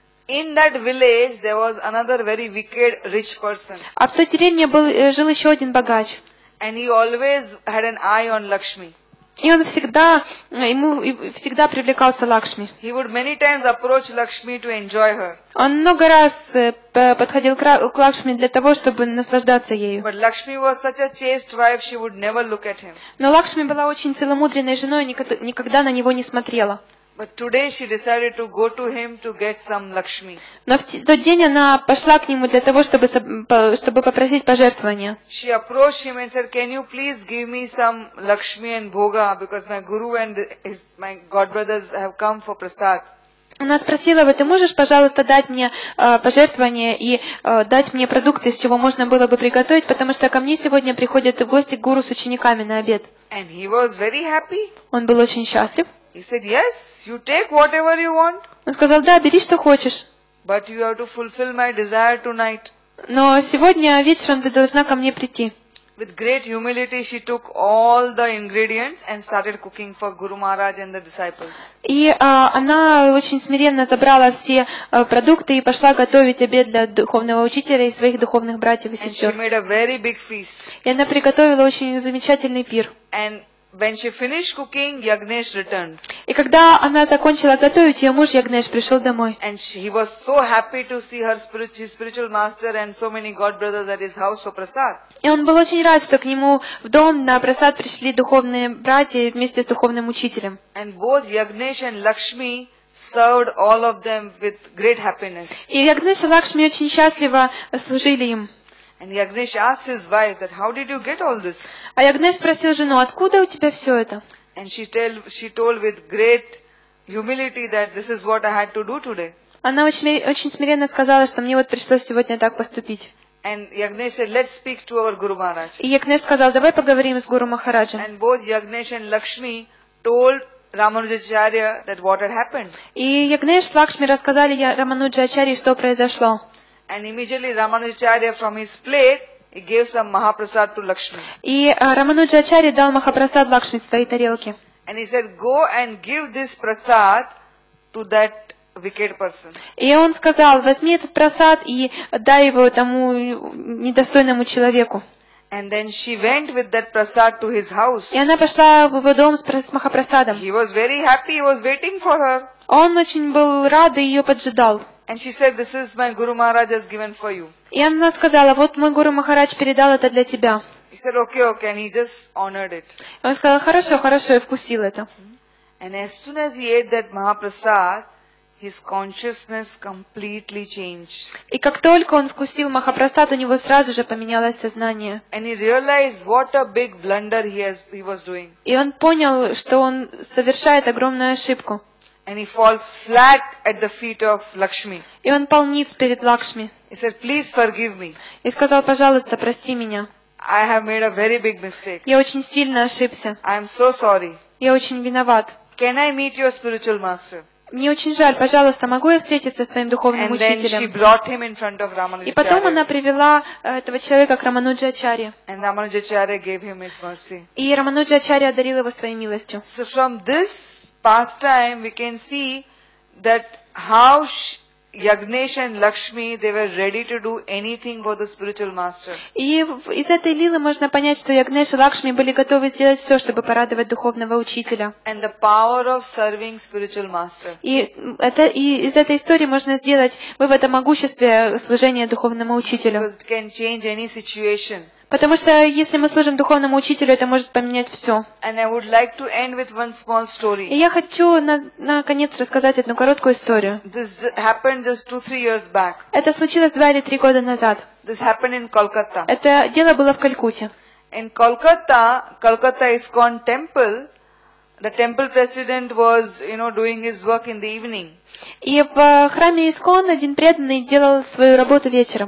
In that village there was another very wicked rich person. А в той деревне был, э, жил еще один богач. And he always had an eye on Lakshmi. И он всегда, э, ему и всегда привлекался Лакшми. He would many times approach Lakshmi to enjoy her. Он много раз э, п- подходил к Ра- к Лакшми для того, чтобы наслаждаться ею. But Lakshmi was such a chaste wife, she would never look at him. Но Лакшми была очень целомудренной женой и никогда, никогда на него не смотрела. But today she decided to go to him to get some Lakshmi. Но в т- тот день она пошла к нему для того, чтобы, соб- по- чтобы попросить пожертвования. She approached him and said, "Can you please give me some Lakshmi and Bhoga because my guru and his, my god brothers have come for prasad." Она спросила его: ты можешь, пожалуйста, дать мне э, пожертвования и э, дать мне продукты, из чего можно было бы приготовить, потому что ко мне сегодня приходят в гости гуру с учениками на обед. And he was very happy. Он был очень счастлив. He said, "Yes, you take whatever you want, Он сказал: да, бери, что хочешь, but you have to fulfill my desire tonight." но сегодня вечером ты должна ко мне прийти. With great humility, she took all the ingredients and started cooking for Guru Maharaj and the disciples. И э, она очень смиренно забрала все э, продукты и пошла готовить обед для духовного учителя и своих духовных братьев и And she сестер. made a very big feast. И она приготовила очень замечательный пир. And when she finished cooking, Yagnesh returned. И когда она закончила готовить, ее муж Ягнеш пришел домой. And she, he was so happy to see her spirit, his spiritual master and so many god brothers at his house for prasad. И он был очень рад, что к нему в дом на просад пришли духовные братья вместе с духовным учителем. And both Yagnesh and Lakshmi served all of them with great happiness. И Ягнеш и Лакшми очень счастливо служили им. And Yagnesh asked his wife that, "How did you get all this?" А Ягнеш спросил жену: откуда у тебя все это? And she tell, she told with great humility that this is what I had to do today. Она очень, очень смиренно сказала, что мне вот пришлось сегодня так поступить. And Yagnesh said, "Let's speak to our Guru Maharaj." И Ягнеш сказал: давай поговорим с Гуру Махараджем. And both Yagnesh and Lakshmi told Ramanujacharya that what had happened. И Ягнеш с Лакшми рассказали Я- Рамануджачарье, что произошло. And immediately Ramanujacharya from his plate, he gave some Mahaprasad to Lakshmi. И э, Рамануджачарье дал Махапрасад Лакшми в своей тарелке. And he said, "Go and give this prasad to that wicked person." И он сказал: возьми этот просад и дай его тому недостойному человеку. And then she went with that prasad to his house. И она пошла в его дом с, прос- с Махапрасадом. He was very happy, he was waiting for her. Он очень был рад и ее поджидал. And she said, "This is my Guru Maharaj has given for you." И она сказала: вот мой Гуру Махарадж передал это для тебя. He said, "Okay, okay," and he just honored it. И он сказал: хорошо, хорошо, и вкусил это. And as soon as he ate that Mahaprasad, his consciousness completely changed. И как только он вкусил Махапрасад, у него сразу же поменялось сознание. And he realized what a big blunder he, has, he was doing. И он понял, что он совершает огромную ошибку. And he fell flat at the feet of Lakshmi. И он пал ниц перед Лакшми. He said, "Please forgive me. И сказал: пожалуйста, прости меня. I have made a very big mistake. Я очень сильно ошибся. I am so sorry. Я очень виноват. Can I meet your spiritual master?" Мне очень жаль, пожалуйста, могу я встретиться с твоим духовным And then she учителем? brought him in front of И потом она Ramanujacharya. привела э, этого человека к Рамануджачарье. And Ramanujacharya gave him his mercy. И Рамануджачарья одарил его своей милостью. So from this pastime we can see that how sh- Yagnesh and Lakshmi, they were ready to do anything for the spiritual master. И в- из этой лилы можно понять, что Ягнеш и Лакшми были готовы сделать все, чтобы порадовать духовного учителя. And the power of serving spiritual master. И, это, и из этой истории можно сделать вывод о могуществе служения духовному учителю. Because it can change any situation. Потому что если мы служим духовному учителю, это может поменять все. And I would like to end with one small И story. я хочу на, наконец рассказать одну короткую историю. This ju- happened just two, three years back. Это случилось два или три года назад. This happened in Kolkata. Это дело было в Калькутте. In Kolkata, Kolkata ISKCON temple, the temple president was, you know, doing his work in the evening. И в храме Искон один преданный делал свою работу вечером.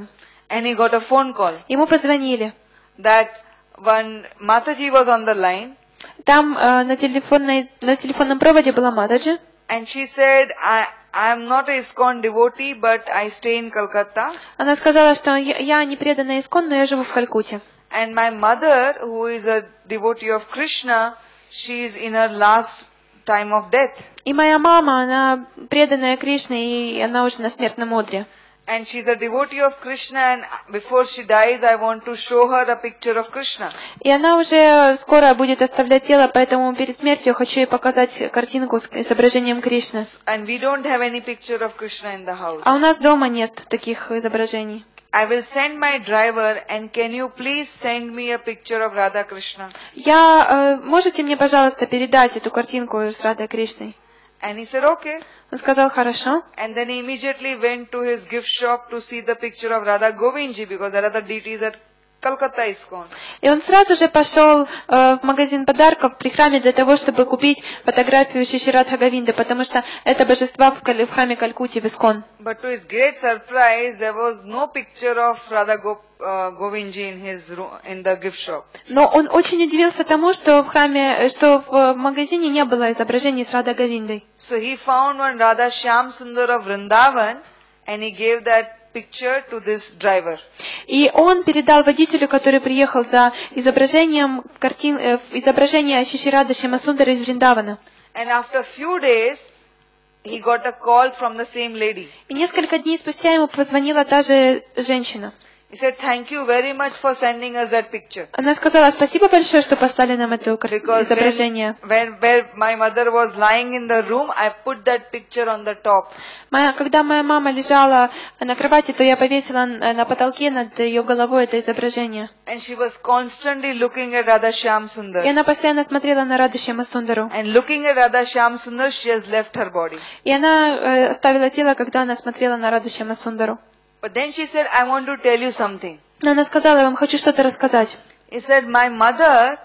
and he got a phone call Ему позвонили. that when Mataji was on the line, Там э, на, телефонной, на телефонном проводе была Матаджи. and she said, I I am not a ISKCON devotee, but I stay in Calcutta. Она сказала, что я, я не преданная Искон, но я живу в Калькутте. And my mother, who is a devotee of Krishna, she is in her last time of death. И моя мама, она преданная Кришне, и она уже на смертном одре. And she's a devotee of Krishna, and before she dies, I want to show her a picture of Krishna. И она уже скоро будет оставлять тело, поэтому перед смертью я хочу ей показать картинку с изображением Кришны. And we don't have any picture of Krishna in the house. А у нас дома нет таких изображений. I will send my driver, and can you please send me a picture of Radha Krishna? Я, э, можете мне, пожалуйста, передать эту картинку с Радой Кришной? And he said, okay. Он сказал, хорошо. And then he immediately went to his gift shop to see the picture of Radha Govindji, because there are the deities at Calcutta ISKCON. И он сразу же пошел э, в магазин подарков при храме для того, чтобы купить фотографию Шри Радха Говинды, потому что это божество в, Каль- в храме Калькутте в Искон. But to his great surprise, there was no picture of Radha Go, uh, Govindji in his room, in the gift shop. Но он очень удивился тому, что в храме, что в магазине не было изображений с Радой Говиндой. So he found one Radha Shyam Sundar of Vrindavan, and he gave that picture to this driver. И он передал водителю, который приехал за изображением картин, э, изображения Шри Рады Шьямасундары из Вриндавана. And after a few days, he got a call from the same lady. И несколько дней спустя ему позвонила та же женщина. He said, thank you very much for sending us that picture. Она сказала, спасибо большое, что послали нам это кар- Because изображение. when, when where my mother was lying in the room, I put that picture on the top. Моя, когда моя мама лежала на кровати, то я повесила на на потолке над ее головой это изображение. And she was constantly looking at Radha Shyam И Sundar. она постоянно смотрела на Раду Шьямасундару. And looking at Radha Shyam Sundar, she has left her body. И она э, оставила тело, когда она смотрела на Раду Шьямасундару. But then she said, I want to tell you something. Но она сказала, я вам хочу что-то рассказать. He said, my mother,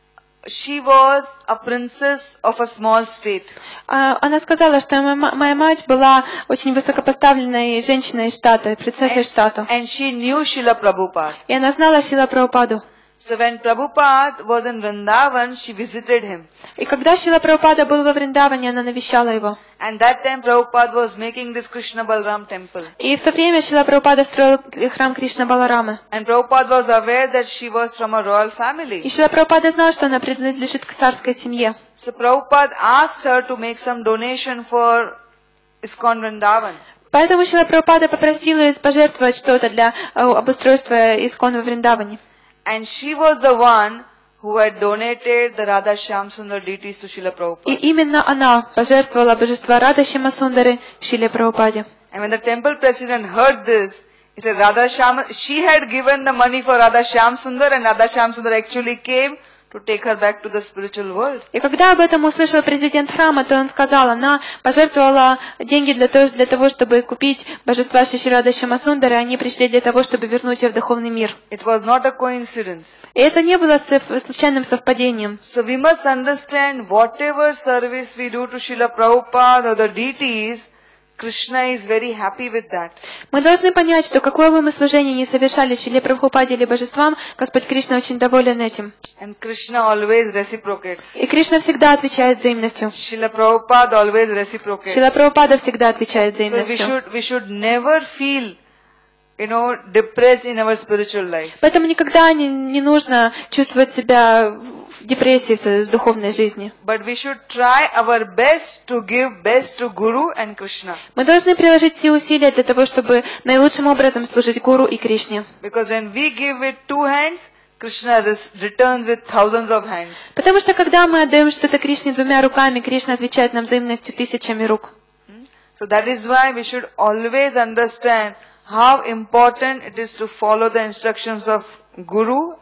she was a princess of a small state. А, Она сказала, что моя ма- моя мать была очень высокопоставленной женщиной из штата, принцессой штата. And she knew Srila Prabhupada. И она знала Шрила Прабхупаду. So when Prabhupada was in Vrindavan, she visited him. И когда Шрила Прабхупада был во Вриндаване, она навещала его. And that time Prabhupada was making this Krishna Balram temple. И в то время Шрила Прабхупада строил храм Кришна Баларамы. And Prabhupada was aware that she was from a royal И family. Шрила Прабхупада знал, что она принадлежит к царской семье. So Prabhupada asked her to make some donation for ISKCON Vrindavan. Поэтому Шрила Прабхупада попросила ее пожертвовать что-то для э, обустройства Искон во Вриндаване. And she was the one who had donated the Radha Shyam Sundar deities to Srila И Prabhupada. именно она пожертвовала божества Рада Шьямасундары Шриле Прабхупаде. And when the temple president heard this, he said, Radha Shyam, she had given the money for Radha Shyam Sundar, and Radha Shyam Sundar actually came to take her back to the spiritual world. И когда об этом услышал президент храма, то он сказал, она пожертвовала деньги для того, для того чтобы купить божества Шри Рады Шьямасундары, они пришли для того, чтобы вернуть ее в духовный мир. It was not a coincidence. И это не было сов- случайным совпадением. So we must understand whatever service we do to Srila Prabhupada or the deities, Krishna is very happy with that. Мы должны понять, что какое бы мы служение ни совершали Шриле Прабхупаде или божествам, Господь Кришна очень доволен этим. And Krishna always reciprocates. И Кришна всегда отвечает взаимностью. Srila Prabhupada always reciprocates. Шрила Прабхупада всегда отвечает So we взаимностью. should, we should never feel, you know, depressed in our spiritual life. Поэтому никогда не, не нужно чувствовать себя в депрессии в своей духовной жизни. But we should try our best to give best to Guru and Krishna. Мы должны приложить все усилия для того, чтобы наилучшим образом служить Гуру и Кришне. Because when we give with two hands, Krishna res- returns with thousands of hands. Потому что когда мы отдаем что-то Кришне двумя руками, Кришна отвечает нам взаимностью тысячами рук. So that is why we should always understand how important it is to follow the instructions of Guru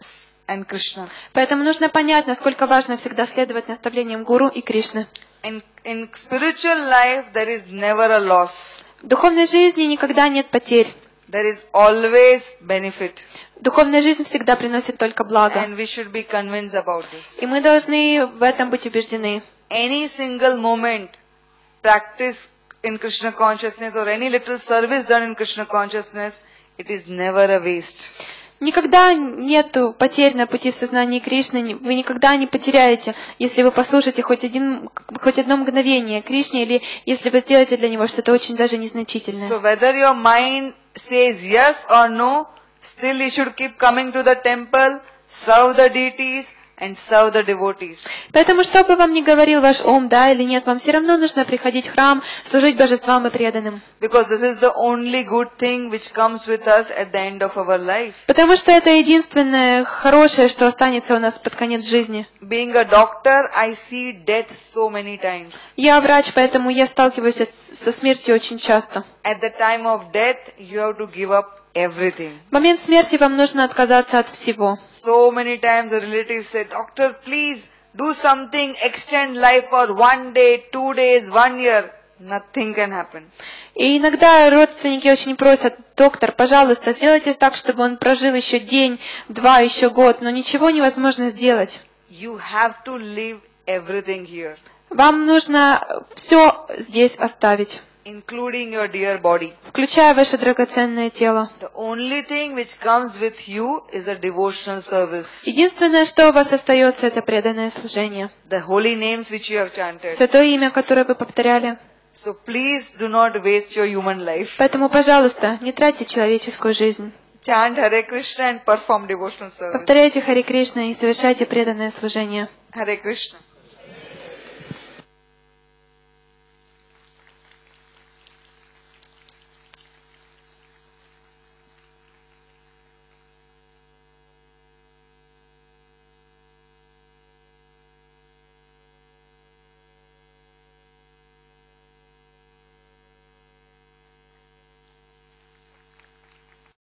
and Krishna. Поэтому нужно понять, насколько важно всегда следовать наставлениям Гуру и Кришны. In, in spiritual life, there is never a loss. В духовной жизни никогда нет потерь. There is always benefit. Духовная жизнь всегда приносит только благо. And we should be convinced about this. И мы должны в этом быть убеждены. Any single moment practice in Krishna consciousness or any little service done in Krishna consciousness it is never a waste. Никогда нету потерь на пути в сознании Кришны, вы никогда не потеряете, если вы послушаете хоть, один, хоть одно мгновение Кришне, или если вы сделаете для него что-то очень даже незначительное. So whether your mind says yes or no, still you should keep coming to the temple, serve the deities and serve the devotees. Поэтому, что бы вам ни говорил ваш ум, да или нет, вам все равно нужно приходить в храм, служить божествам и преданным. Because this is the only good thing which comes with us at the end of our life. Потому что это единственное хорошее, что останется у нас под конец жизни. Being a doctor, I see death so many times. Я врач, поэтому я сталкиваюсь со смертью очень часто. At the time of death, you have to give up everything. В момент смерти вам нужно отказаться от всего. So many times the relatives say, Doctor, please do something, extend life for one day, two days, one year. Nothing can happen. И иногда родственники очень просят: доктор, пожалуйста, сделайте так, чтобы он прожил еще день, два, еще год, но ничего невозможно сделать. You have to leave everything here, Вам нужно все здесь оставить, including your dear body. включая ваше драгоценное тело. The only thing which comes with you is a devotional service. Единственное, что у вас остается, это преданное служение. The holy names which you have chanted. Святое имя, которое вы повторяли. So please do not waste your human life. Поэтому, пожалуйста, не тратьте человеческую жизнь. Chant Hare Krishna and perform devotional service. Повторяйте Харе Кришна и совершайте преданное служение. Hare Krishna.